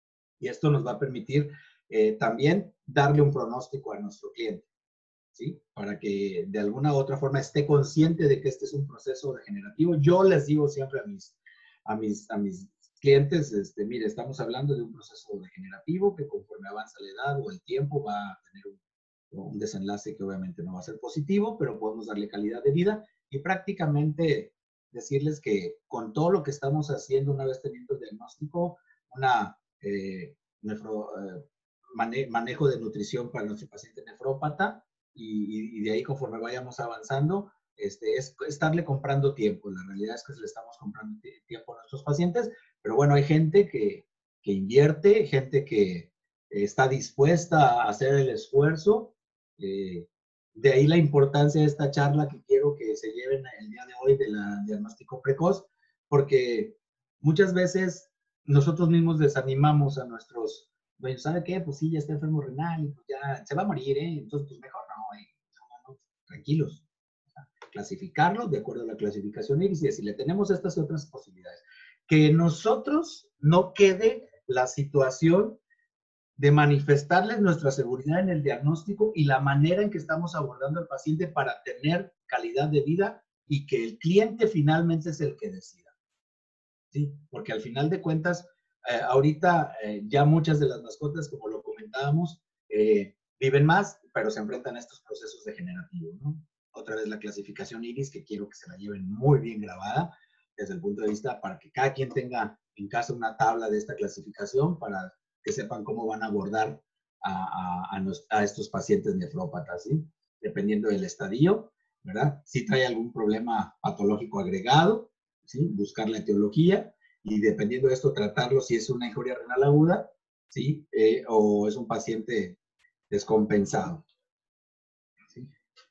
Y esto nos va a permitir eh, también darle un pronóstico a nuestro cliente, ¿sí? Para que de alguna u otra forma esté consciente de que este es un proceso degenerativo. Yo les digo siempre a mis, a mis, a mis clientes, este, mire, estamos hablando de un proceso degenerativo que conforme avanza la edad o el tiempo va a tener un, un desenlace que obviamente no va a ser positivo, pero podemos darle calidad de vida y prácticamente decirles que con todo lo que estamos haciendo una vez teniendo el diagnóstico, una eh, nefro, eh, mane manejo de nutrición para nuestro paciente nefrópata, y, y de ahí conforme vayamos avanzando, este, es estarle comprando tiempo. La realidad es que le estamos comprando tiempo a nuestros pacientes, pero bueno, hay gente que, que invierte, gente que está dispuesta a hacer el esfuerzo. Eh, de ahí la importancia de esta charla que quiero quiero que se lleven el día de hoy del diagnóstico precoz, porque muchas veces nosotros mismos desanimamos a nuestros, bueno, ¿sabe qué? Pues sí, ya está enfermo renal, pues ya se va a morir, ¿eh? Entonces, pues mejor no, ¿eh? No, no, tranquilos. Clasificarlo de acuerdo a la clasificación IRIS y decirle, tenemos estas otras posibilidades. Que nosotros no quede la situación de manifestarles nuestra seguridad en el diagnóstico y la manera en que estamos abordando al paciente para tener calidad de vida y que el cliente finalmente es el que decida. ¿Sí? Porque al final de cuentas, eh, ahorita eh, ya muchas de las mascotas, como lo comentábamos, eh, viven más, pero se enfrentan a estos procesos degenerativos, ¿no? Otra vez la clasificación IRIS, que quiero que se la lleven muy bien grabada desde el punto de vista para que cada quien tenga en casa una tabla de esta clasificación para que sepan cómo van a abordar a, a, a, nos, a estos pacientes nefrópatas, ¿sí? Dependiendo del estadio, ¿verdad? Si trae algún problema patológico agregado, ¿sí? Buscar la etiología y dependiendo de esto tratarlo si es una injuria renal aguda, ¿sí? Eh, o es un paciente descompensado. ¿Sí?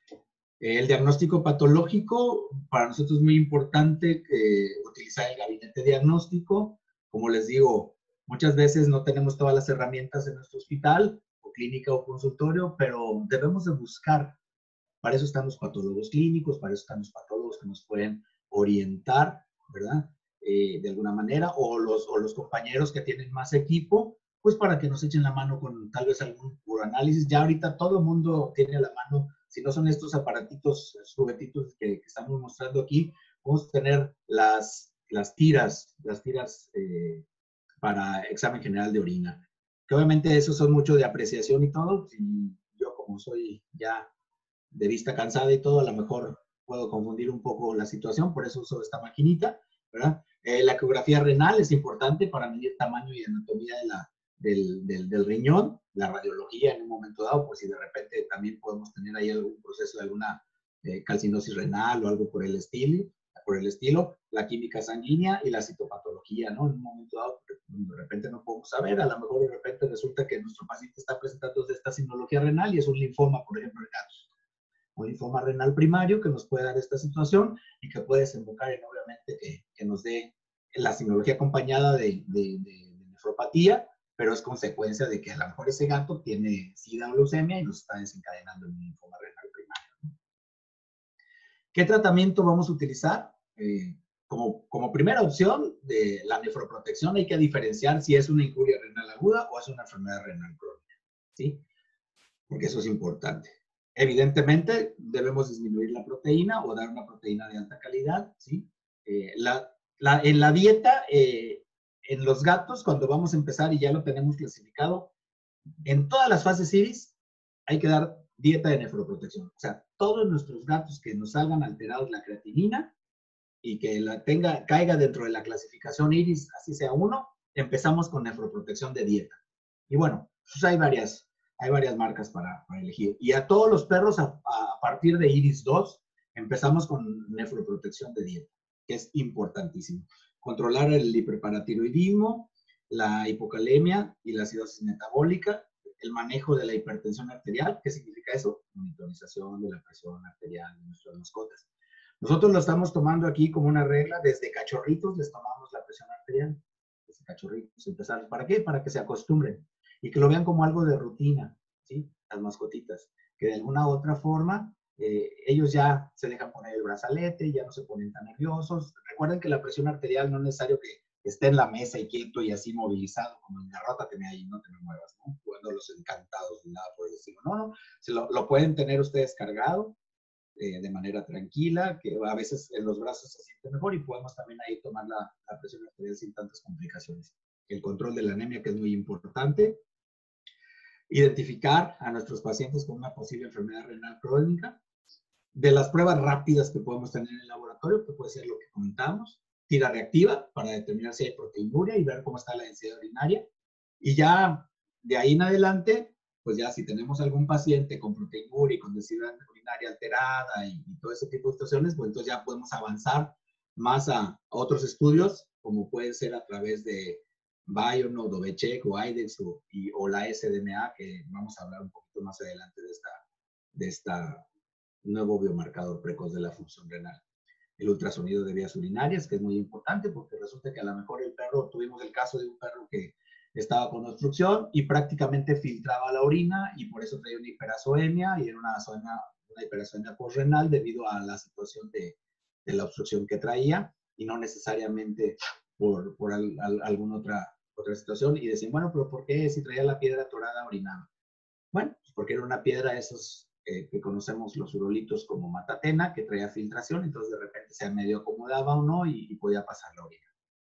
El diagnóstico patológico, para nosotros es muy importante eh, utilizar el gabinete diagnóstico. Como les digo, muchas veces no tenemos todas las herramientas en nuestro hospital, o clínica o consultorio, pero debemos de buscar. Para eso están los patólogos clínicos, para eso están los patólogos que nos pueden orientar, ¿verdad? Eh, de alguna manera, o los, o los compañeros que tienen más equipo, pues para que nos echen la mano con tal vez algún análisis. Ya ahorita todo el mundo tiene a la mano, si no son estos aparatitos, juguetitos que, que estamos mostrando aquí, vamos a tener las, las tiras, las tiras eh, para examen general de orina. Que obviamente esos son mucho de apreciación y todo, y yo como soy ya de vista cansada y todo, a lo mejor puedo confundir un poco la situación, por eso uso esta maquinita, ¿verdad? Eh, la ecografía renal es importante para medir tamaño y anatomía de la, del, del, del riñón, la radiología en un momento dado, por si de repente también podemos tener ahí algún proceso de alguna eh, calcinosis renal o algo por el estilo, por el estilo, la química sanguínea y la citopatología, ¿no? En un momento dado, de repente no podemos saber, a lo mejor de repente resulta que nuestro paciente está presentando esta sinología renal y es un linfoma, por ejemplo, en gatos. Un linfoma renal primario que nos puede dar esta situación y que puede desembocar en, obviamente, que, que nos dé la sinología acompañada de, de, de, de nefropatía, pero es consecuencia de que a lo mejor ese gato tiene sida o leucemia y nos está desencadenando en un linfoma renal primario. ¿Qué tratamiento vamos a utilizar? Eh, como, como primera opción de la nefroprotección hay que diferenciar si es una injuria renal aguda o es una enfermedad renal crónica, ¿sí? Porque eso es importante. Evidentemente, debemos disminuir la proteína o dar una proteína de alta calidad, ¿sí? Eh, la, la, en la dieta, eh, en los gatos, cuando vamos a empezar y ya lo tenemos clasificado, en todas las fases IRIS hay que dar dieta de nefroprotección. O sea, todos nuestros gatos que nos salgan alterados la creatinina y que la tenga, caiga dentro de la clasificación IRIS, así sea uno, empezamos con nefroprotección de dieta. Y bueno, pues hay varias, hay varias marcas para, para elegir. Y a todos los perros, a, a partir de IRIS dos, empezamos con nefroprotección de dieta, que es importantísimo. Controlar el hiperparatiroidismo, la hipocalemia y la acidosis metabólica, el manejo de la hipertensión arterial. ¿Qué significa eso? Monitorización de la presión arterial de nuestras mascotas. Nosotros lo estamos tomando aquí como una regla. Desde cachorritos les tomamos la presión arterial. Desde cachorritos empezar. ¿Para qué? Para que se acostumbren y que lo vean como algo de rutina, ¿sí? Las mascotitas. Que de alguna u otra forma eh, ellos ya se dejan poner el brazalete, ya no se ponen tan nerviosos. Recuerden que la presión arterial no es necesario que esté en la mesa y quieto y así movilizado, como en garrótateme ahí, no te me muevas, ¿no? Jugando los encantados de nada por el estilo. No, no, se lo, lo pueden tener ustedes cargado eh, de manera tranquila, que a veces en los brazos se siente mejor y podemos también ahí tomar la, la presión arterial sin tantas complicaciones. El control de la anemia, que es muy importante. Identificar a nuestros pacientes con una posible enfermedad renal crónica. De las pruebas rápidas que podemos tener en el laboratorio, que puede ser lo que comentamos, tira reactiva para determinar si hay proteinuria y ver cómo está la densidad urinaria. Y ya de ahí en adelante, pues ya si tenemos algún paciente con proteinuria y con densidad urinaria alterada y, y todo ese tipo de situaciones, pues entonces ya podemos avanzar más a, a otros estudios, como puede ser a través de Bionode, o Becheck, o IDEX, o, y, o la S D M A, que vamos a hablar un poquito más adelante de esta, de esta nuevo biomarcador precoz de la función renal. El ultrasonido de vías urinarias, que es muy importante porque resulta que a lo mejor el perro, tuvimos el caso de un perro que estaba con obstrucción y prácticamente filtraba la orina y por eso traía una hiperazoemia y era una, zona, una hiperazoemia postrenal debido a la situación de, de la obstrucción que traía y no necesariamente por, por al, al, alguna otra, otra situación. Y decían, bueno, pero ¿por qué si traía la piedra atorada orinaba? Bueno, pues porque era una piedra esos eh, que conocemos los urolitos como matatena, que traía filtración, entonces de repente se medio acomodaba o no y, y podía pasar la orina.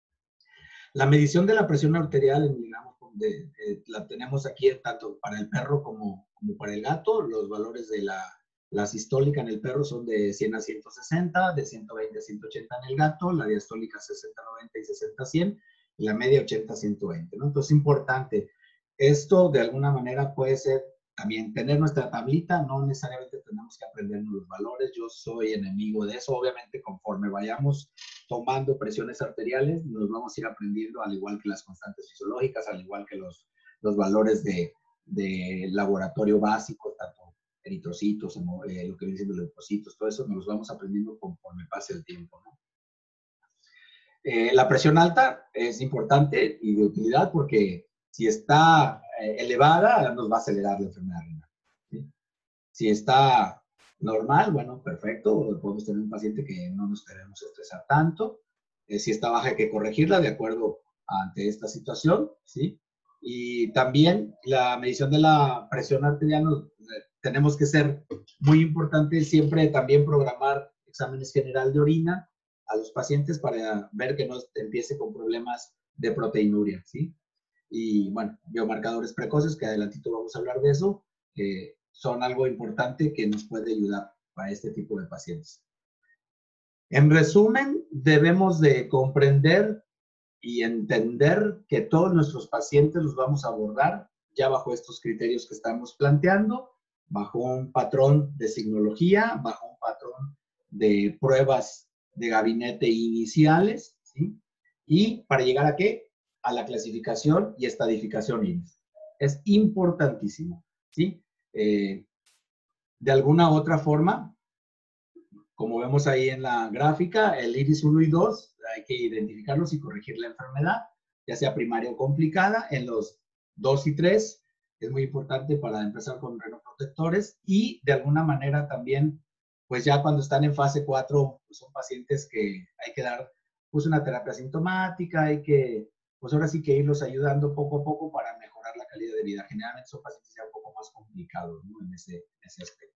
La medición de la presión arterial en miligramos de, de, la tenemos aquí tanto para el perro como, como para el gato. Los valores de la, la sistólica en el perro son de cien a ciento sesenta, de ciento veinte a ciento ochenta en el gato, la diastólica sesenta a noventa y sesenta a cien, y la media ochenta a ciento veinte, ¿no? Entonces, importante. Esto, de alguna manera, puede ser también tener nuestra tablita, no necesariamente tenemos que aprendernos los valores. Yo soy enemigo de eso. Obviamente, conforme vayamos tomando presiones arteriales, nos vamos a ir aprendiendo, al igual que las constantes fisiológicas, al igual que los, los valores de, de laboratorio básicos, tanto eritrocitos, eh, lo que viene siendo leucocitos, todo eso nos los vamos aprendiendo conforme pase el tiempo, ¿no? Eh, la presión alta es importante y de utilidad porque si está eh, elevada, nos va a acelerar la enfermedad renal, ¿sí? Si está normal, bueno, perfecto, podemos tener un paciente que no nos queremos estresar tanto. Eh, si está baja hay que corregirla de acuerdo ante esta situación, ¿sí? Y también la medición de la presión arterial, nos, eh, tenemos que ser muy importante siempre también programar exámenes general de orina a los pacientes para ver que no empiece con problemas de proteinuria, ¿sí? Y bueno, biomarcadores precoces, que adelantito vamos a hablar de eso, eh, son algo importante que nos puede ayudar para este tipo de pacientes. En resumen, debemos de comprender y entender que todos nuestros pacientes los vamos a abordar ya bajo estos criterios que estamos planteando, bajo un patrón de signología, bajo un patrón de pruebas de gabinete iniciales, ¿sí? Y para llegar a qué? A la clasificación y estadificación I N S. Es importantísimo, ¿sí? Eh, de alguna u otra forma, como vemos ahí en la gráfica, el I R I S uno y dos hay que identificarlos y corregir la enfermedad, ya sea primaria o complicada. En los dos y tres es muy importante para empezar con renoprotectores y de alguna manera también, pues ya cuando están en fase cuatro, pues son pacientes que hay que dar pues una terapia sintomática, hay que, pues ahora sí que irlos ayudando poco a poco para mejorar la calidad de vida. Generalmente son pacientes ya un poco más complicados, ¿no? En ese, en ese aspecto.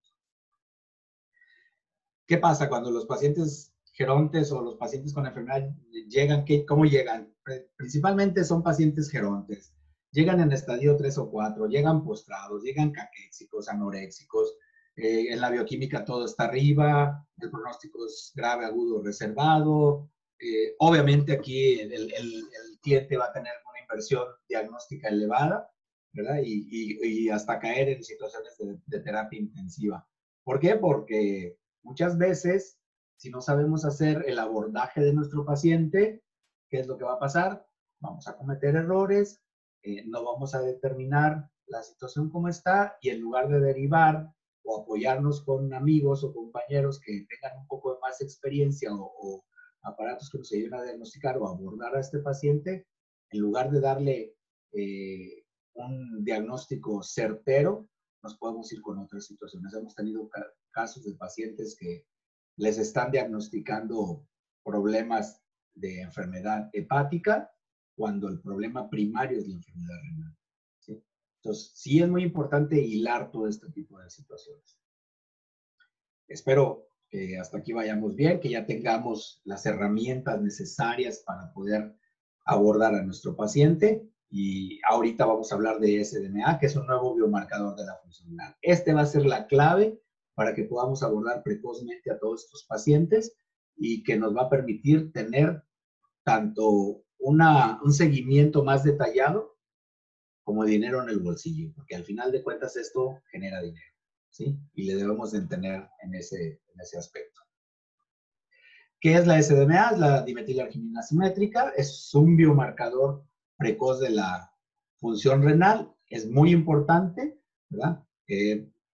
¿Qué pasa cuando los pacientes gerontes o los pacientes con enfermedad llegan? ¿qué, ¿Cómo llegan? Principalmente son pacientes gerontes. Llegan en estadio tres o cuatro, llegan postrados, llegan caquéxicos, anoréxicos. Eh, en la bioquímica todo está arriba, el pronóstico es grave, agudo, reservado. Eh, obviamente aquí el, el, el cliente va a tener una inversión diagnóstica elevada, ¿verdad? Y, y, y hasta caer en situaciones de, de terapia intensiva. ¿Por qué? Porque muchas veces, si no sabemos hacer el abordaje de nuestro paciente, ¿qué es lo que va a pasar? Vamos a cometer errores, eh, no vamos a determinar la situación como está y en lugar de derivar o apoyarnos con amigos o compañeros que tengan un poco de más experiencia o, o aparatos que nos ayuden a diagnosticar o abordar a este paciente, en lugar de darle eh, un diagnóstico certero, nos podemos ir con otras situaciones. Hemos tenido casos de pacientes que les están diagnosticando problemas de enfermedad hepática cuando el problema primario es la enfermedad renal, ¿sí? Entonces, sí es muy importante hilar todo este tipo de situaciones. Espero que hasta aquí vayamos bien, que ya tengamos las herramientas necesarias para poder abordar a nuestro paciente. Y ahorita vamos a hablar de S D M A, que es un nuevo biomarcador de la función renal. Este va a ser la clave para que podamos abordar precozmente a todos estos pacientes y que nos va a permitir tener tanto una, un seguimiento más detallado como dinero en el bolsillo, porque al final de cuentas esto genera dinero, ¿sí? Y le debemos de tener en ese, en ese aspecto. ¿Qué es la S D M A? Es la dimetilarginina simétrica. Es un biomarcador precoz de la función renal. Es muy importante, ¿verdad? Eh,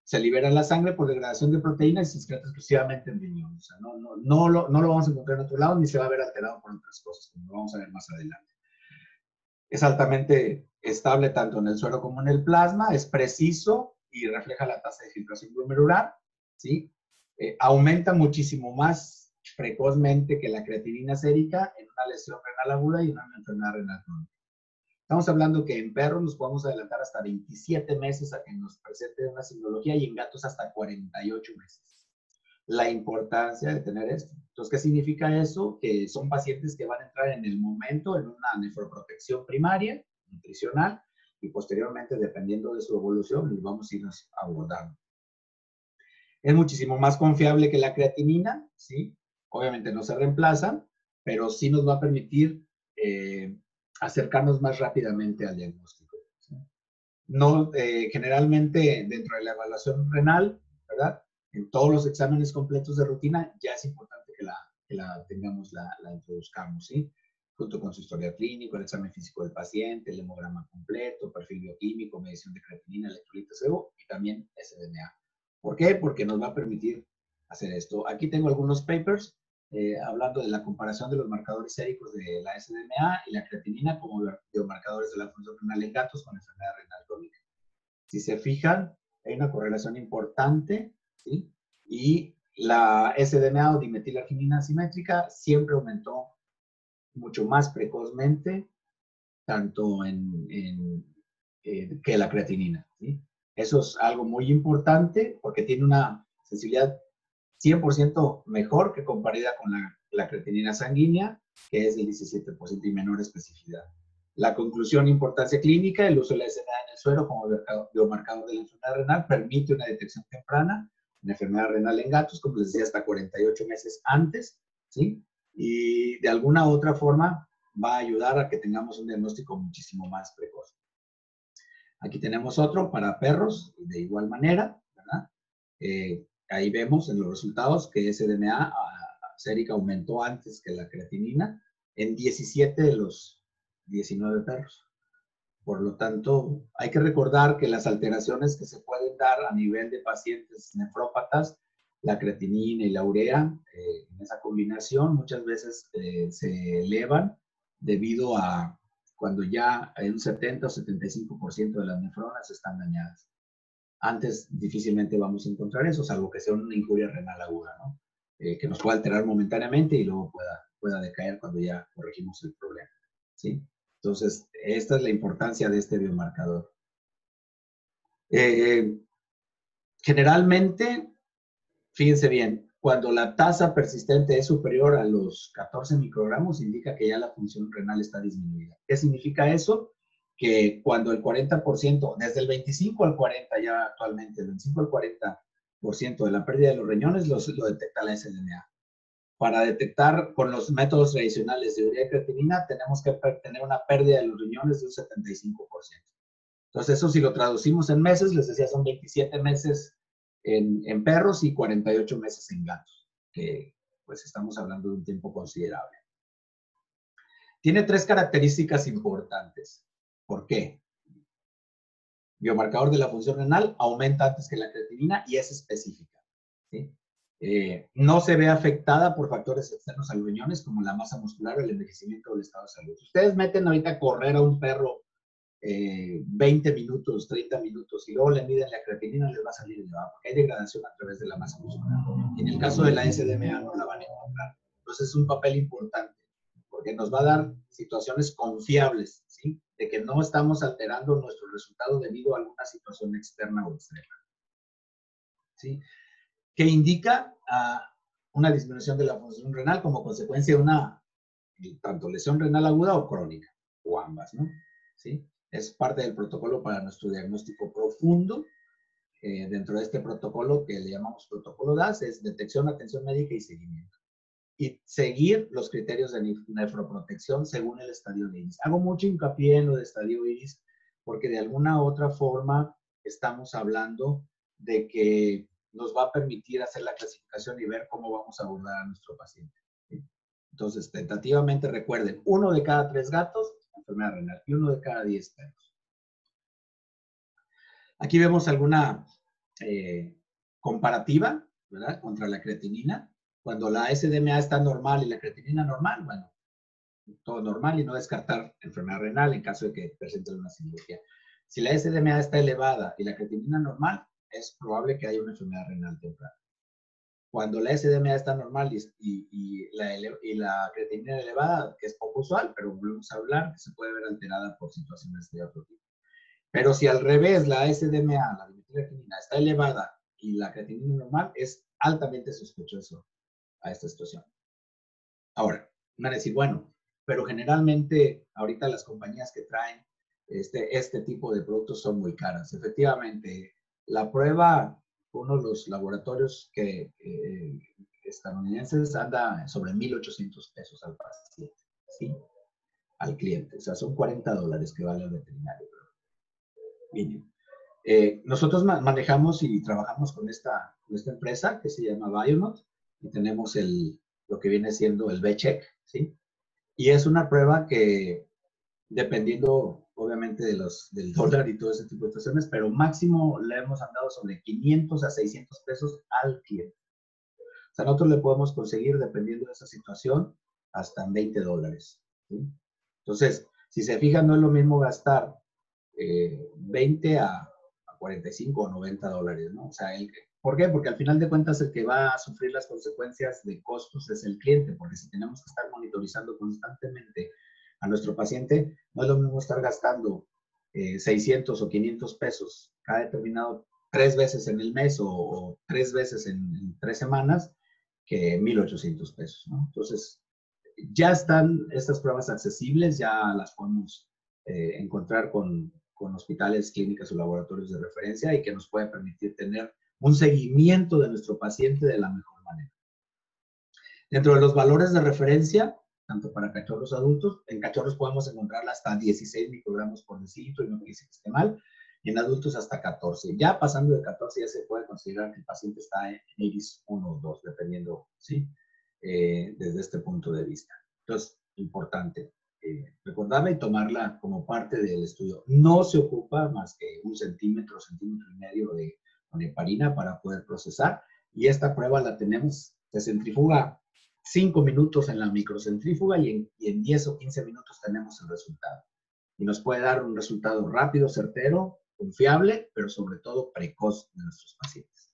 se libera en la sangre por degradación de proteínas y se excreta exclusivamente en riñón. O sea, no, no, no, lo, no lo vamos a encontrar en otro lado ni se va a ver alterado por otras cosas, como lo vamos a ver más adelante. Es altamente estable tanto en el suero como en el plasma, es preciso y refleja la tasa de filtración glomerular, ¿sí? Eh, aumenta muchísimo más precozmente que la creatinina sérica en una lesión renal aguda y en una enfermedad renal crónica. Estamos hablando que en perros nos podemos adelantar hasta veintisiete meses a que nos presente una sindología y en gatos hasta cuarenta y ocho meses. La importancia de tener esto. Entonces, ¿qué significa eso? Que son pacientes que van a entrar en el momento en una nefroprotección primaria, nutricional, y posteriormente, dependiendo de su evolución, los vamos a ir abordando. Es muchísimo más confiable que la creatinina, ¿sí? Obviamente no se reemplaza, pero sí nos va a permitir eh, acercarnos más rápidamente al diagnóstico, ¿sí? No, eh, generalmente, dentro de la evaluación renal, ¿verdad? En todos los exámenes completos de rutina, ya es importante que la, que la tengamos, la, la introduzcamos, ¿sí? Junto con su historial clínico, el examen físico del paciente, el hemograma completo, perfil bioquímico, medición de creatinina, electrolitos sebo y también S D M A. ¿Por qué? Porque nos va a permitir hacer esto. Aquí tengo algunos papers eh, hablando de la comparación de los marcadores séricos de la S D M A y la creatinina como biomarcadores de la función renal en gatos con enfermedad renal crónica. Si se fijan, hay una correlación importante, ¿sí? Y la S D M A o dimetilarginina asimétrica siempre aumentó mucho más precozmente, tanto en, en eh, que la creatinina, ¿sí? Eso es algo muy importante porque tiene una sensibilidad cien por ciento mejor que comparada con la, la creatinina sanguínea, que es del diecisiete por ciento y menor especificidad. La conclusión, importancia clínica, el uso de la S D M A en el suero como biomarcador de la enfermedad renal permite una detección temprana en enfermedad renal en gatos, como les decía, hasta cuarenta y ocho meses antes, ¿sí? Y de alguna otra forma va a ayudar a que tengamos un diagnóstico muchísimo más precoz. Aquí tenemos otro para perros, de igual manera, ¿verdad? Eh, ahí vemos en los resultados que S D M A sérica aumentó antes que la creatinina en diecisiete de los diecinueve perros. Por lo tanto, hay que recordar que las alteraciones que se pueden dar a nivel de pacientes nefrópatas, la creatinina y la urea, eh, en esa combinación muchas veces eh, se elevan debido a cuando ya hay un setenta o setenta y cinco por ciento de las nefronas están dañadas. Antes difícilmente vamos a encontrar eso, salvo que sea una injuria renal aguda, ¿no? Eh, que nos pueda alterar momentáneamente y luego pueda, pueda decaer cuando ya corregimos el problema, ¿sí? Entonces, esta es la importancia de este biomarcador. Eh, generalmente, fíjense bien, cuando la tasa persistente es superior a los catorce microgramos, indica que ya la función renal está disminuida. ¿Qué significa eso? Que cuando el cuarenta por ciento, desde el veinticinco al cuarenta ya actualmente, el veinticinco al cuarenta por ciento de la pérdida de los riñones lo, lo detecta la S D M A. Para detectar con los métodos tradicionales de urea y creatinina, tenemos que tener una pérdida de los riñones de un setenta y cinco por ciento. Entonces, eso si lo traducimos en meses, les decía, son veintisiete meses en, en perros y cuarenta y ocho meses en gatos, que pues estamos hablando de un tiempo considerable. Tiene tres características importantes. ¿Por qué? Biomarcador de la función renal aumenta antes que la creatinina y es específica, ¿sí? Eh, no se ve afectada por factores externos a los riñones como la masa muscular o el envejecimiento del estado de salud. Ustedes meten ahorita a correr a un perro eh, veinte minutos, treinta minutos y luego le miden la creatinina, les va a salir elevada porque hay degradación a través de la masa muscular. Y en el caso de la S D M A no la van a encontrar. Entonces es un papel importante porque nos va a dar situaciones confiables, ¿sí? De que no estamos alterando nuestro resultado debido a alguna situación externa o extrema, ¿sí? Que indica uh, una disminución de la función renal como consecuencia de una tanto lesión renal aguda o crónica, o ambas, ¿no? ¿Sí? Es parte del protocolo para nuestro diagnóstico profundo. Eh, dentro de este protocolo que le llamamos protocolo D A S, es detección, atención médica y seguimiento. Y seguir los criterios de nefroprotección según el estadio de iris. Hago mucho hincapié en lo de estadio iris porque de alguna u otra forma estamos hablando de que nos va a permitir hacer la clasificación y ver cómo vamos a abordar a nuestro paciente, ¿sí? Entonces, tentativamente recuerden, uno de cada tres gatos, enfermedad renal, y uno de cada diez perros. Aquí vemos alguna eh, comparativa, ¿verdad? Contra la creatinina. Cuando la S D M A está normal y la creatinina normal, bueno, todo normal y no descartar enfermedad renal en caso de que presente una cirugía. Si la S D M A está elevada y la creatinina normal, es probable que haya una enfermedad renal temprana. Cuando la S D M A está normal y, y, y, la, y la creatinina elevada, que es poco usual, pero volvemos a hablar, que se puede ver alterada por situaciones de otro tipo. Pero si al revés la S D M A, la dimetilacreatinina, está elevada y la creatinina normal, es altamente sospechoso a esta situación. Ahora, van a decir, bueno, pero generalmente ahorita las compañías que traen este, este tipo de productos son muy caras. Efectivamente, la prueba, uno de los laboratorios que, eh, estadounidenses anda sobre mil ochocientos pesos al paciente, ¿sí? Al cliente. O sea, son cuarenta dólares que vale el veterinario. Mínimo. Eh, nosotros manejamos y trabajamos con esta, con esta empresa que se llama Bionot y tenemos el, lo que viene siendo el B-Check, ¿sí? Y es una prueba que, dependiendo obviamente de los, del dólar y todo ese tipo de situaciones, pero máximo le hemos andado sobre quinientos a seiscientos pesos al cliente. O sea, nosotros le podemos conseguir, dependiendo de esa situación, hasta veinte dólares, ¿sí? Entonces, si se fijan, no es lo mismo gastar eh, veinte a cuarenta y cinco o noventa dólares, ¿no? O sea, el, ¿por qué? Porque al final de cuentas el que va a sufrir las consecuencias de costos es el cliente, porque si tenemos que estar monitorizando constantemente a nuestro paciente, no es lo mismo estar gastando eh, seiscientos o quinientos pesos cada determinado tres veces en el mes o, o tres veces en, en tres semanas que mil ochocientos pesos, ¿no? Entonces, ya están estas pruebas accesibles, ya las podemos eh, encontrar con, con hospitales, clínicas o laboratorios de referencia y que nos puede permitir tener un seguimiento de nuestro paciente de la mejor manera. Dentro de los valores de referencia, tanto para cachorros adultos, en cachorros podemos encontrar hasta dieciséis microgramos por decilitro y no me dice que esté mal, y en adultos hasta catorce. Ya pasando de catorce ya se puede considerar que el paciente está en I R I S uno o dos, dependiendo, ¿sí? Eh, desde este punto de vista. Entonces, importante eh, recordarla y tomarla como parte del estudio. No se ocupa más que un centímetro, centímetro y medio de heparina para poder procesar, y esta prueba la tenemos, se centrifuga cinco minutos en la microcentrífuga y en, y en diez o quince minutos tenemos el resultado. Y nos puede dar un resultado rápido, certero, confiable, pero sobre todo precoz de nuestros pacientes.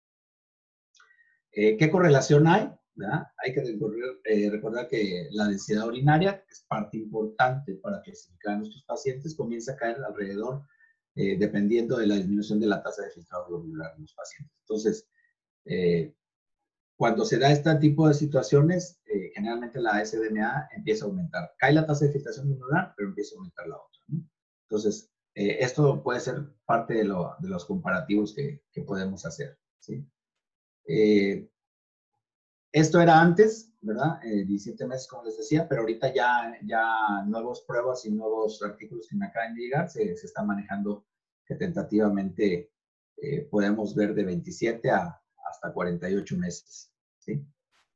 Eh, ¿Qué correlación hay? ¿Verdad? Hay que recordar, eh, recordar que la densidad urinaria, que es parte importante para clasificar a nuestros pacientes, comienza a caer alrededor, eh, dependiendo de la disminución de la tasa de filtrado glomerular en los pacientes. Entonces, eh, cuando se da este tipo de situaciones, eh, generalmente la S D M A empieza a aumentar. Cae la tasa de filtración glomerular, pero empieza a aumentar la otra, ¿no? Entonces, eh, esto puede ser parte de, lo, de los comparativos que, que podemos hacer, ¿sí? Eh, Esto era antes, ¿verdad? Eh, diecisiete meses, como les decía, pero ahorita ya, ya nuevas pruebas y nuevos artículos que me acaban de llegar se, se están manejando que tentativamente eh, podemos ver de veintisiete a hasta cuarenta y ocho meses, ¿sí?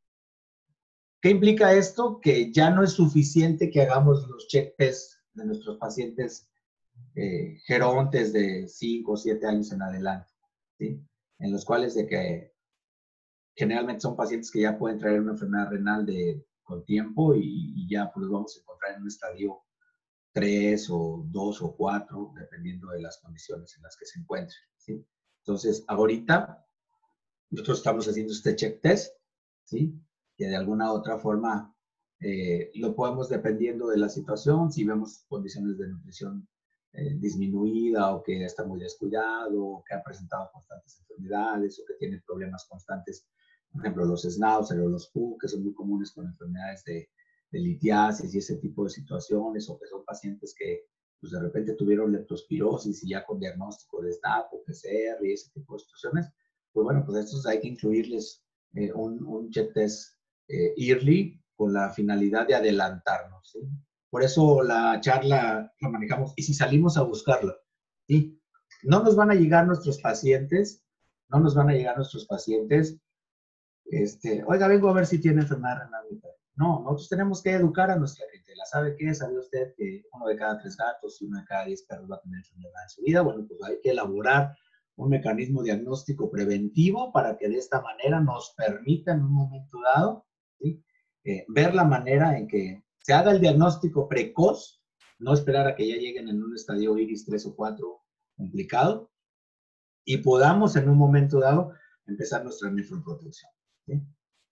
¿Qué implica esto? Que ya no es suficiente que hagamos los check tests de nuestros pacientes eh, gerontes de cinco o siete años en adelante, ¿sí? En los cuales de que generalmente son pacientes que ya pueden traer una enfermedad renal de, con tiempo y, y ya pues los vamos a encontrar en un estadio tres o dos o cuatro, dependiendo de las condiciones en las que se encuentren, ¿sí? Entonces, ahorita nosotros estamos haciendo este check test, ¿sí? Que de alguna u otra forma eh, lo podemos, dependiendo de la situación, si vemos condiciones de nutrición eh, disminuida o que está muy descuidado o que ha presentado constantes enfermedades o que tiene problemas constantes, por ejemplo, los Schnauzer o los P U, que son muy comunes con enfermedades de, de litiasis y ese tipo de situaciones, o que son pacientes que pues, de repente tuvieron leptospirosis y ya con diagnóstico de S T A P o P C R y ese tipo de situaciones, pues bueno, pues a estos hay que incluirles eh, un, un check test eh, yearly con la finalidad de adelantarnos, ¿sí? Por eso la charla la manejamos, y si salimos a buscarla, ¿sí? No nos van a llegar nuestros pacientes, no nos van a llegar nuestros pacientes, este, oiga, vengo a ver si tiene enfermedad renal. No, nosotros tenemos que educar a nuestra gente. ¿La sabe qué? ¿Sabe usted que uno de cada tres gatos y uno de cada diez perros va a tener enfermedad en su vida? Bueno, pues hay que elaborar un mecanismo diagnóstico preventivo para que de esta manera nos permita en un momento dado, ¿sí? eh, ver la manera en que se haga el diagnóstico precoz, no esperar a que ya lleguen en un estadio iris tres o cuatro complicado, y podamos en un momento dado empezar nuestra nefroprotección. ¿Sí?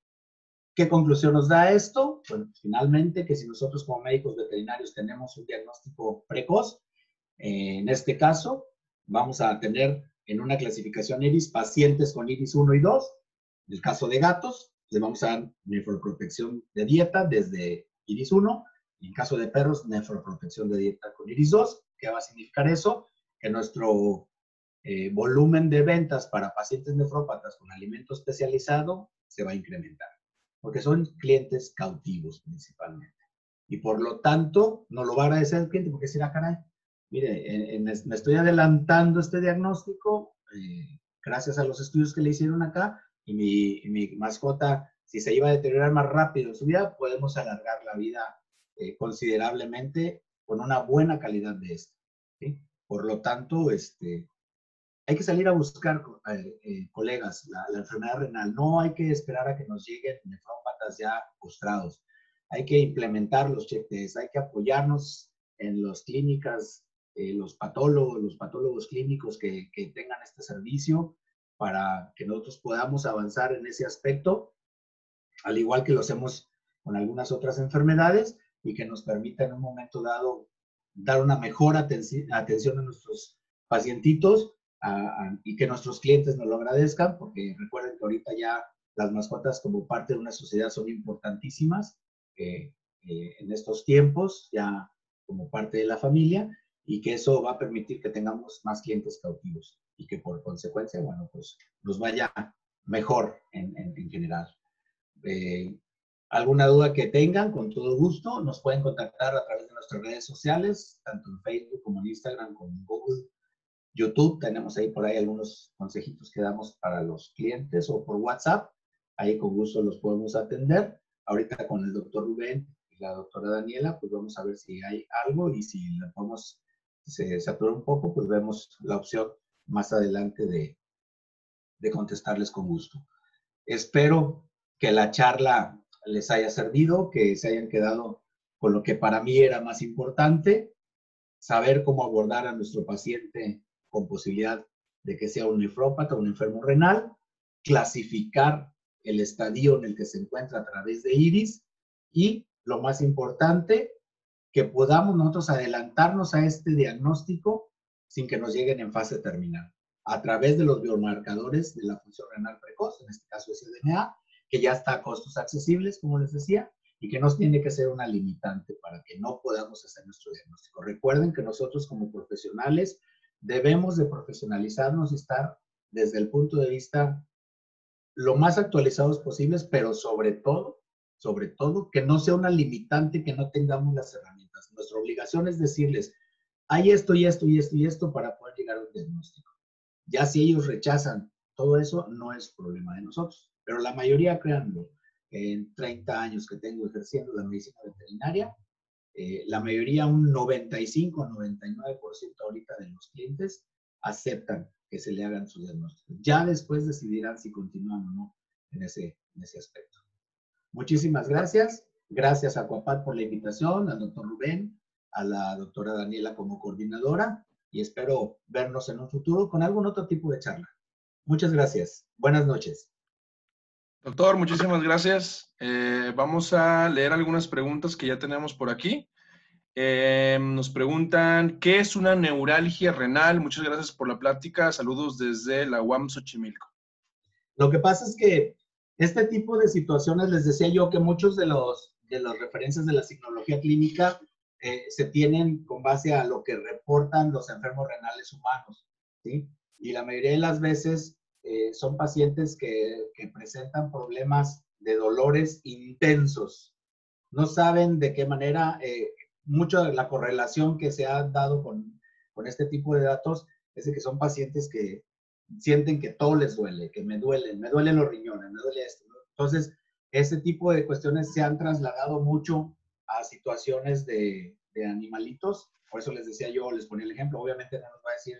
¿Qué conclusión nos da esto? Bueno, finalmente que si nosotros como médicos veterinarios tenemos un diagnóstico precoz, eh, en este caso vamos a tener en una clasificación iris pacientes con iris uno y dos. En el caso de gatos, les vamos a dar nefroprotección de dieta desde iris uno. Y en caso de perros, nefroprotección de dieta con iris dos. ¿Qué va a significar eso? Que nuestro eh, volumen de ventas para pacientes nefrópatas con alimento especializado se va a incrementar, porque son clientes cautivos principalmente. Y por lo tanto, nos lo va a agradecer el cliente, porque dirá, caray, mire, en, en, me estoy adelantando este diagnóstico, eh, gracias a los estudios que le hicieron acá, y mi, y mi mascota, si se iba a deteriorar más rápido en su vida, podemos alargar la vida eh, considerablemente con una buena calidad de esta. ¿Sí? Por lo tanto, este, hay que salir a buscar, eh, eh, colegas, la, la enfermedad renal. No hay que esperar a que nos lleguen nefrópatas ya postrados. Hay que implementar los check tests, hay que apoyarnos en las clínicas, eh, los patólogos, los patólogos clínicos que, que tengan este servicio para que nosotros podamos avanzar en ese aspecto, al igual que lo hacemos con algunas otras enfermedades, y que nos permita en un momento dado dar una mejor atención, atención a nuestros pacientitos, a, a, y que nuestros clientes nos lo agradezcan, porque recuerden que ahorita ya las mascotas como parte de una sociedad son importantísimas eh, eh, en estos tiempos, ya como parte de la familia, y que eso va a permitir que tengamos más clientes cautivos y que por consecuencia, bueno, pues nos vaya mejor en, en, en general. Eh, alguna duda que tengan, con todo gusto, nos pueden contactar a través de nuestras redes sociales, tanto en Facebook como en Instagram, como en Google, YouTube. Tenemos ahí por ahí algunos consejitos que damos para los clientes, o por WhatsApp. Ahí con gusto los podemos atender. Ahorita con el doctor Rubén y la doctora Daniela, pues vamos a ver si hay algo, y si le podemos, se satura un poco, pues vemos la opción más adelante de, de contestarles con gusto. Espero que la charla les haya servido, que se hayan quedado con lo que para mí era más importante, saber cómo abordar a nuestro paciente con posibilidad de que sea un nefrópata, un enfermo renal, clasificar el estadio en el que se encuentra a través de iris, y lo más importante, que podamos nosotros adelantarnos a este diagnóstico sin que nos lleguen en fase terminal, a través de los biomarcadores de la función renal precoz, en este caso es el D N A, que ya está a costos accesibles, como les decía, y que nos tiene que ser una limitante para que no podamos hacer nuestro diagnóstico. Recuerden que nosotros como profesionales debemos de profesionalizarnos y estar desde el punto de vista lo más actualizados posibles, pero sobre todo, sobre todo, que no sea una limitante que no tengamos las herramientas. Nuestra obligación es decirles, hay esto y esto y esto y esto para poder llegar a un diagnóstico. Ya si ellos rechazan todo eso, no es problema de nosotros. Pero la mayoría, créanlo, en treinta años que tengo ejerciendo la medicina veterinaria, eh, la mayoría, un noventa y cinco, noventa y nueve por ciento ahorita de los clientes aceptan que se le hagan sus diagnósticos. Ya después decidirán si continúan o no en ese, en ese aspecto. Muchísimas gracias. Gracias a Aquapad por la invitación, al doctor Rubén, a la doctora Daniela como coordinadora, y espero vernos en un futuro con algún otro tipo de charla. Muchas gracias. Buenas noches. Doctor, muchísimas gracias. Eh, vamos a leer algunas preguntas que ya tenemos por aquí. Eh, nos preguntan, ¿qué es una neuralgia renal? Muchas gracias por la plática. Saludos desde la U A M Xochimilco. Lo que pasa es que este tipo de situaciones, les decía yo que muchos de los de las referencias de la signología clínica eh, se tienen con base a lo que reportan los enfermos renales humanos, ¿sí? Y la mayoría de las veces eh, son pacientes que, que presentan problemas de dolores intensos. No saben de qué manera, eh, mucho de la correlación que se ha dado con, con este tipo de datos es de que son pacientes que sienten que todo les duele, que me duelen, me duelen los riñones, me duele esto, ¿no? Entonces, ese tipo de cuestiones se han trasladado mucho a situaciones de, de animalitos. Por eso les decía yo, les ponía el ejemplo. Obviamente no nos va a decir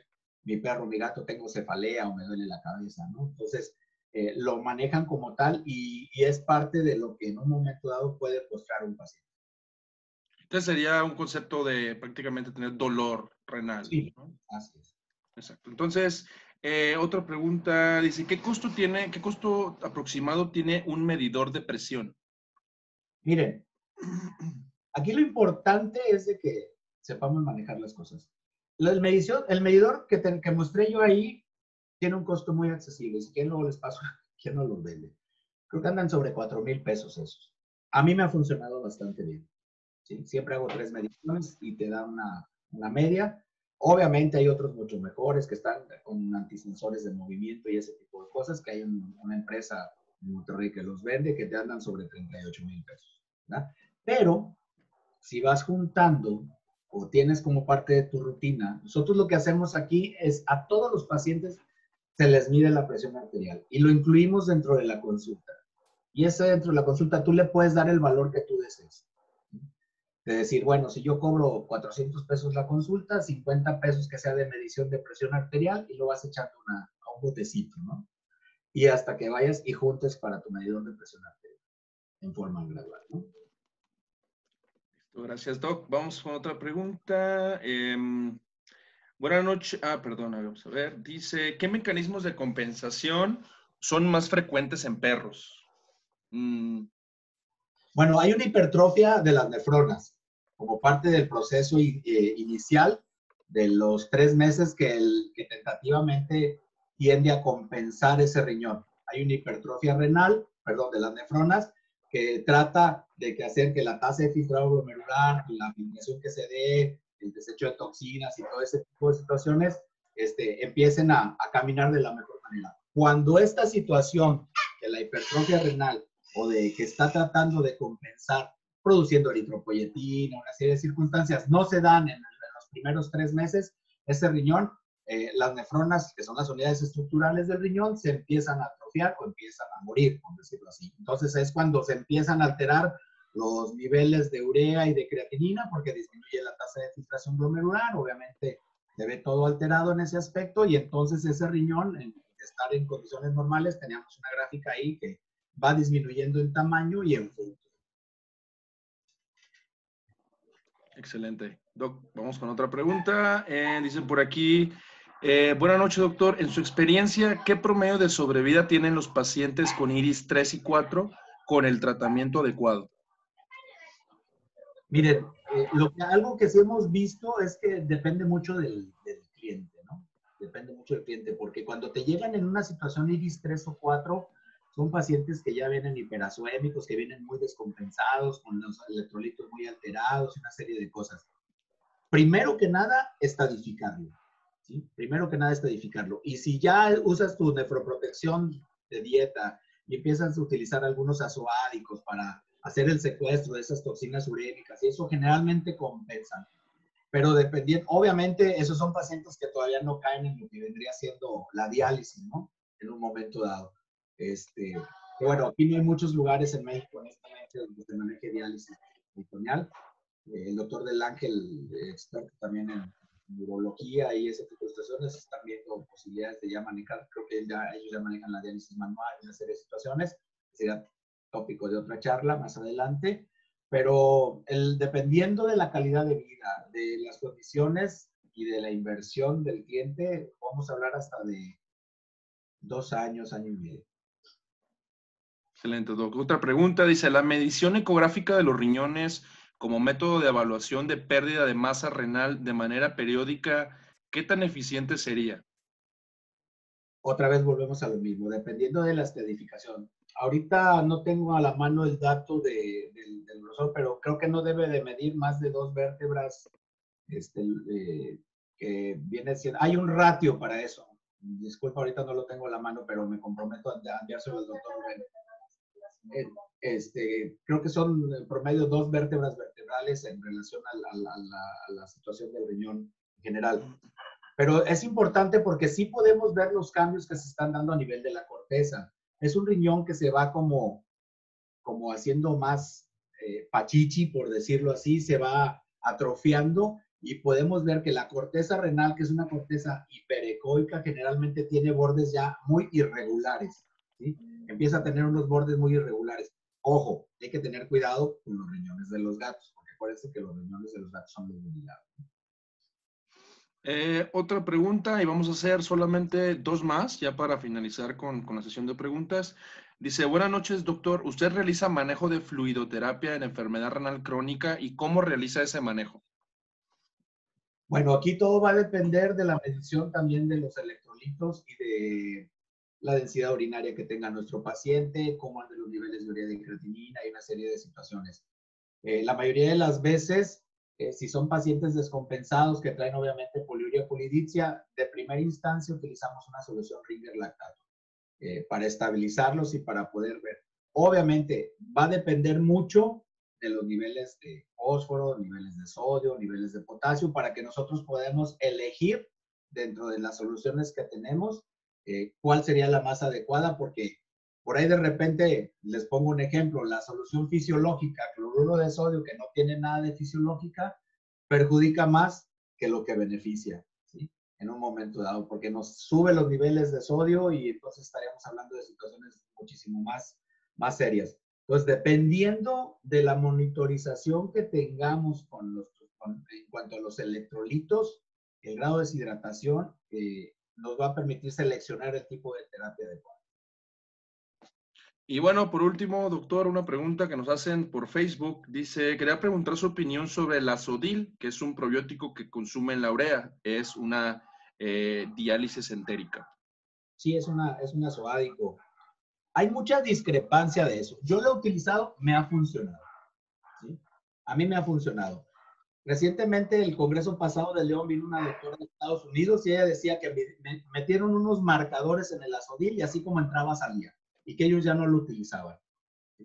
mi perro, mi gato, tengo cefalea o me duele la cabeza, ¿no? Entonces, eh, lo manejan como tal y, y es parte de lo que en un momento dado puede postrar un paciente. Entonces sería un concepto de prácticamente tener dolor renal, Sí, ¿no? así es. Exacto. Entonces, eh, otra pregunta, dice, ¿qué costo tiene, qué costo aproximado tiene un medidor de presión? Miren, aquí lo importante es de que sepamos manejar las cosas. El, medición, el medidor que, te, que mostré yo ahí tiene un costo muy accesible. Si quieren, luego les paso quién no los vende. Creo que andan sobre cuatro mil pesos esos. A mí me ha funcionado bastante bien. ¿Sí? Siempre hago tres mediciones y te da una, una media. Obviamente hay otros mucho mejores que están con antisensores de movimiento y ese tipo de cosas, que hay un, una empresa en Monterrey que los vende, que te andan sobre treinta y ocho mil pesos. ¿verdad? Pero si vas juntando o tienes como parte de tu rutina, nosotros lo que hacemos aquí es a todos los pacientes se les mide la presión arterial y lo incluimos dentro de la consulta. Y ese dentro de la consulta tú le puedes dar el valor que tú desees. De decir, bueno, si yo cobro cuatrocientos pesos la consulta, cincuenta pesos que sea de medición de presión arterial y lo vas echando una, a un botecito, ¿no? Y hasta que vayas y juntes para tu medidor de presión arterial en forma gradual, ¿no? Gracias, Doc. Vamos con otra pregunta. Eh, buenas noches. Ah, perdón, vamos a ver. Dice, ¿qué mecanismos de compensación son más frecuentes en perros? Mm. Bueno, hay una hipertrofia de las nefronas como parte del proceso eh, inicial de los tres meses que, el, que tentativamente tiende a compensar ese riñón. Hay una hipertrofia renal, perdón, de las nefronas, que trata de que hacer que la tasa de filtrado glomerular, la filtración que se dé, el desecho de toxinas y todo ese tipo de situaciones este, empiecen a, a caminar de la mejor manera. Cuando esta situación de la hipertrofia renal o de que está tratando de compensar produciendo eritropoyetina, una serie de circunstancias, no se dan en, en los primeros tres meses, ese riñón, eh, las nefronas, que son las unidades estructurales del riñón, se empiezan a atrofiar o empiezan a morir, por decirlo así. Entonces es cuando se empiezan a alterar los niveles de urea y de creatinina, porque disminuye la tasa de filtración glomerular, obviamente se ve todo alterado en ese aspecto, y entonces ese riñón, en estar en condiciones normales, teníamos una gráfica ahí que va disminuyendo en tamaño y en función. Excelente. Doc, vamos con otra pregunta. Eh, dicen por aquí, eh, buenas noches, doctor. En su experiencia, ¿qué promedio de sobrevida tienen los pacientes con iris tres y cuatro con el tratamiento adecuado? Miren, eh, lo que, algo que sí hemos visto es que depende mucho del, del cliente, ¿no? Depende mucho del cliente, porque cuando te llegan en una situación iris tres o cuatro, son pacientes que ya vienen hiperazuémicos, que vienen muy descompensados, con los electrolitos muy alterados, una serie de cosas. Primero que nada, estadificarlo. ¿sí? Primero que nada, estadificarlo. Y si ya usas tu nefroprotección de dieta y empiezas a utilizar algunos azoádicos para hacer el secuestro de esas toxinas urémicas, y eso generalmente compensan. Pero dependiendo, obviamente, esos son pacientes que todavía no caen en lo que vendría siendo la diálisis, ¿no? En un momento dado. Este, pero bueno, aquí no hay muchos lugares en México, honestamente, donde se maneje diálisis peritoneal. El doctor Del Ángel, experto también en neurología y ese tipo de situaciones, están viendo posibilidades de ya manejar, creo que ya, ellos ya manejan la diálisis manual en una serie de situaciones, sería tópico de otra charla más adelante, pero el, dependiendo de la calidad de vida, de las condiciones y de la inversión del cliente, vamos a hablar hasta de dos años, año y medio. Excelente, Doc. Otra pregunta, dice, ¿la medición ecográfica de los riñones como método de evaluación de pérdida de masa renal de manera periódica, qué tan eficiente sería? Otra vez volvemos a lo mismo, dependiendo de la estadificación. Ahorita no tengo a la mano el dato de, de, del grosor, pero creo que no debe de medir más de dos vértebras, este, eh, que viene siendo, hay un ratio para eso. Disculpa, ahorita no lo tengo a la mano, pero me comprometo a enviárselo al doctor Rubén. Este, creo que son en promedio dos vértebras vertebrales en relación a la, a la, a la situación del riñón en general. Pero es importante porque sí podemos ver los cambios que se están dando a nivel de la corteza. Es un riñón que se va como, como haciendo más eh, pachichi, por decirlo así, se va atrofiando y podemos ver que la corteza renal, que es una corteza hiperecoica, generalmente tiene bordes ya muy irregulares, ¿sí? Empieza a tener unos bordes muy irregulares. Ojo, hay que tener cuidado con los riñones de los gatos, porque parece que los riñones de los gatos son muy delicados. Eh, otra pregunta, y vamos a hacer solamente dos más, ya para finalizar con, con la sesión de preguntas. Dice, buenas noches, doctor. ¿Usted realiza manejo de fluidoterapia en enfermedad renal crónica y cómo realiza ese manejo? Bueno, aquí todo va a depender de la medición también de los electrolitos y de la densidad urinaria que tenga nuestro paciente, cómo andan los niveles de urea de creatinina y una serie de situaciones. Eh, la mayoría de las veces, eh, si son pacientes descompensados que traen obviamente poliuria polidipsia, de primera instancia utilizamos una solución Ringer lactato eh, para estabilizarlos y para poder ver. Obviamente va a depender mucho de los niveles de fósforo, niveles de sodio, niveles de potasio, para que nosotros podamos elegir dentro de las soluciones que tenemos eh, cuál sería la más adecuada, porque por ahí de repente, les pongo un ejemplo, la solución fisiológica, cloruro de sodio, que no tiene nada de fisiológica, perjudica más que lo que beneficia, ¿sí? En un momento dado, porque nos sube los niveles de sodio y entonces estaríamos hablando de situaciones muchísimo más, más serias. Entonces, dependiendo de la monitorización que tengamos con los, con, en cuanto a los electrolitos, el grado de deshidratación eh, nos va a permitir seleccionar el tipo de terapia adecuada. Y bueno, por último, doctor, una pregunta que nos hacen por Facebook. Dice, quería preguntar su opinión sobre el azodil, que es un probiótico que consume en la urea. Es una eh, diálisis entérica. Sí, es una, es un azoádico. Hay mucha discrepancia de eso. Yo lo he utilizado, me ha funcionado, ¿sí? A mí me ha funcionado. Recientemente, el congreso pasado de León, vino una doctora de Estados Unidos y ella decía que me metieron unos marcadores en el azodil y así como entraba, salía. Y que ellos ya no lo utilizaban, ¿sí?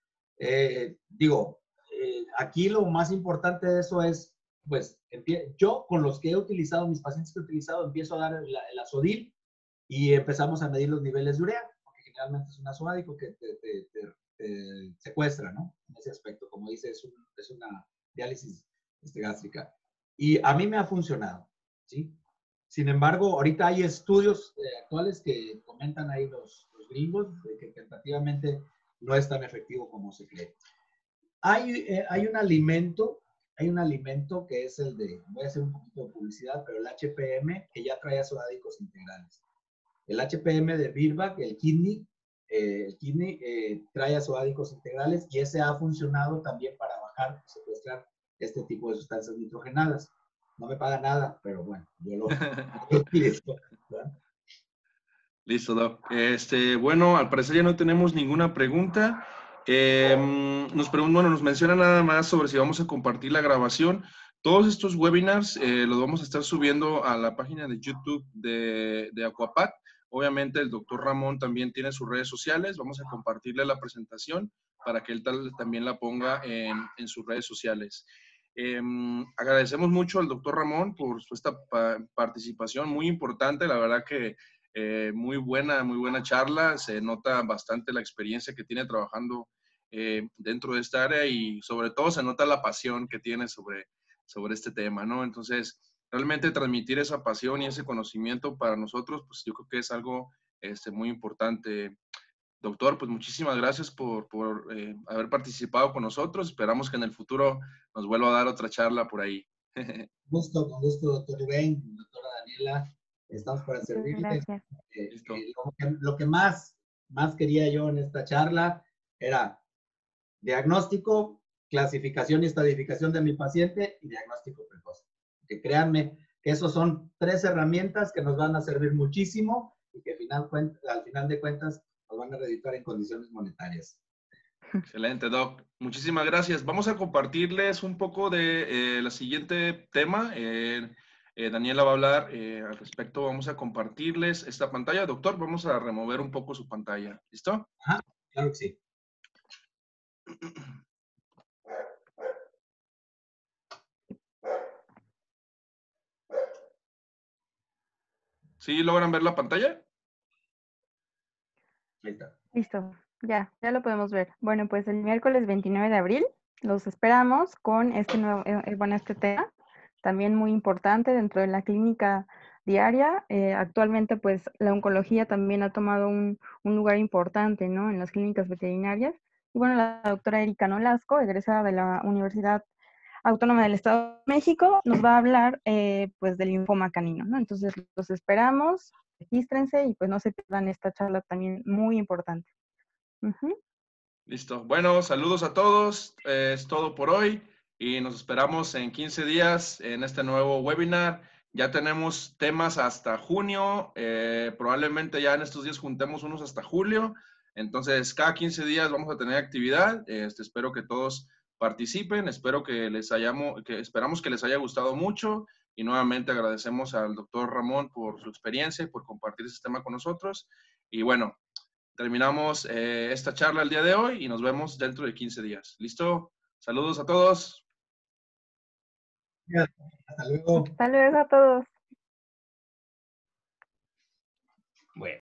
Eh, digo, eh, aquí lo más importante de eso es, pues, yo con los que he utilizado, mis pacientes que he utilizado, empiezo a dar el, el azodil y empezamos a medir los niveles de urea, porque generalmente es un azoádico que te, te, te, te secuestra, ¿no? En ese aspecto, como dice, es, un, es una diálisis este, gástrica. Y a mí me ha funcionado, ¿sí? Sin embargo, ahorita hay estudios eh, actuales que comentan ahí los, los gringos de que tentativamente no es tan efectivo como se cree. Hay, eh, hay un alimento, hay un alimento que es el de, voy a hacer un poquito de publicidad, pero el H P M, que ya trae azoádicos integrales. El H P M de Virbac, el kidney, eh, el kidney eh, trae azoádicos integrales y ese ha funcionado también para bajar, secuestrar este tipo de sustancias nitrogenadas. No me paga nada, pero bueno, yo lo, lo utilizo, ¿verdad? Listo, Doc. Este, bueno, al parecer ya no tenemos ninguna pregunta. Eh, nos preguntan, bueno, nos menciona nada más sobre si vamos a compartir la grabación. Todos estos webinars eh, los vamos a estar subiendo a la página de YouTube de, de Aquapat. Obviamente el doctor Ramón también tiene sus redes sociales. Vamos a compartirle la presentación para que él tal, también la ponga en, en sus redes sociales. Eh, agradecemos mucho al doctor Ramón por su, esta pa participación muy importante. La verdad que eh, muy buena, muy buena charla. Se nota bastante la experiencia que tiene trabajando eh, dentro de esta área y sobre todo se nota la pasión que tiene sobre, sobre este tema, ¿no? Entonces, realmente transmitir esa pasión y ese conocimiento para nosotros, pues yo creo que es algo este, muy importante. Doctor, pues muchísimas gracias por, por eh, haber participado con nosotros. Esperamos que en el futuro nos vuelva a dar otra charla por ahí. Gusto, con gusto, doctor Rubén, doctora Daniela. Estamos para servirles. Gracias. Eh, Listo. eh, lo, que, lo que más, más quería yo en esta charla era diagnóstico, clasificación y estadificación de mi paciente y diagnóstico precoz. Que créanme que esos son tres herramientas que nos van a servir muchísimo y que al final, al final de cuentas nos van a reeditar en condiciones monetarias. Excelente, Doc. Muchísimas gracias. Vamos a compartirles un poco de eh, la siguiente tema. Eh, eh, Daniela va a hablar eh, al respecto. Vamos a compartirles esta pantalla. Doctor, vamos a remover un poco su pantalla. ¿Listo? Ajá, claro que sí. ¿Sí logran ver la pantalla? Ahí está. Listo, ya, ya lo podemos ver. Bueno, pues el miércoles veintinueve de abril los esperamos con este nuevo, eh, bueno, este tema también muy importante dentro de la clínica diaria. Eh, actualmente, pues, la oncología también ha tomado un, un lugar importante, ¿no?, en las clínicas veterinarias. Y bueno, la doctora Erika Nolasco, egresada de la Universidad Autónoma del Estado de México, nos va a hablar, eh, pues, del linfoma canino, ¿no? Entonces, los esperamos, regístrense y pues no se pierdan esta charla también muy importante. Uh-huh. Listo. Bueno, saludos a todos. Eh, es todo por hoy y nos esperamos en quince días en este nuevo webinar. Ya tenemos temas hasta junio. Eh, probablemente ya en estos días juntemos unos hasta julio. Entonces, cada quince días vamos a tener actividad. Este, espero que todos participen. Espero que les hayamos, que esperamos que les haya gustado mucho. Y nuevamente agradecemos al doctor Ramón por su experiencia y por compartir este tema con nosotros. Y bueno, terminamos eh, esta charla el día de hoy y nos vemos dentro de quince días. ¿Listo? Saludos a todos. Hasta luego. Hasta luego a todos.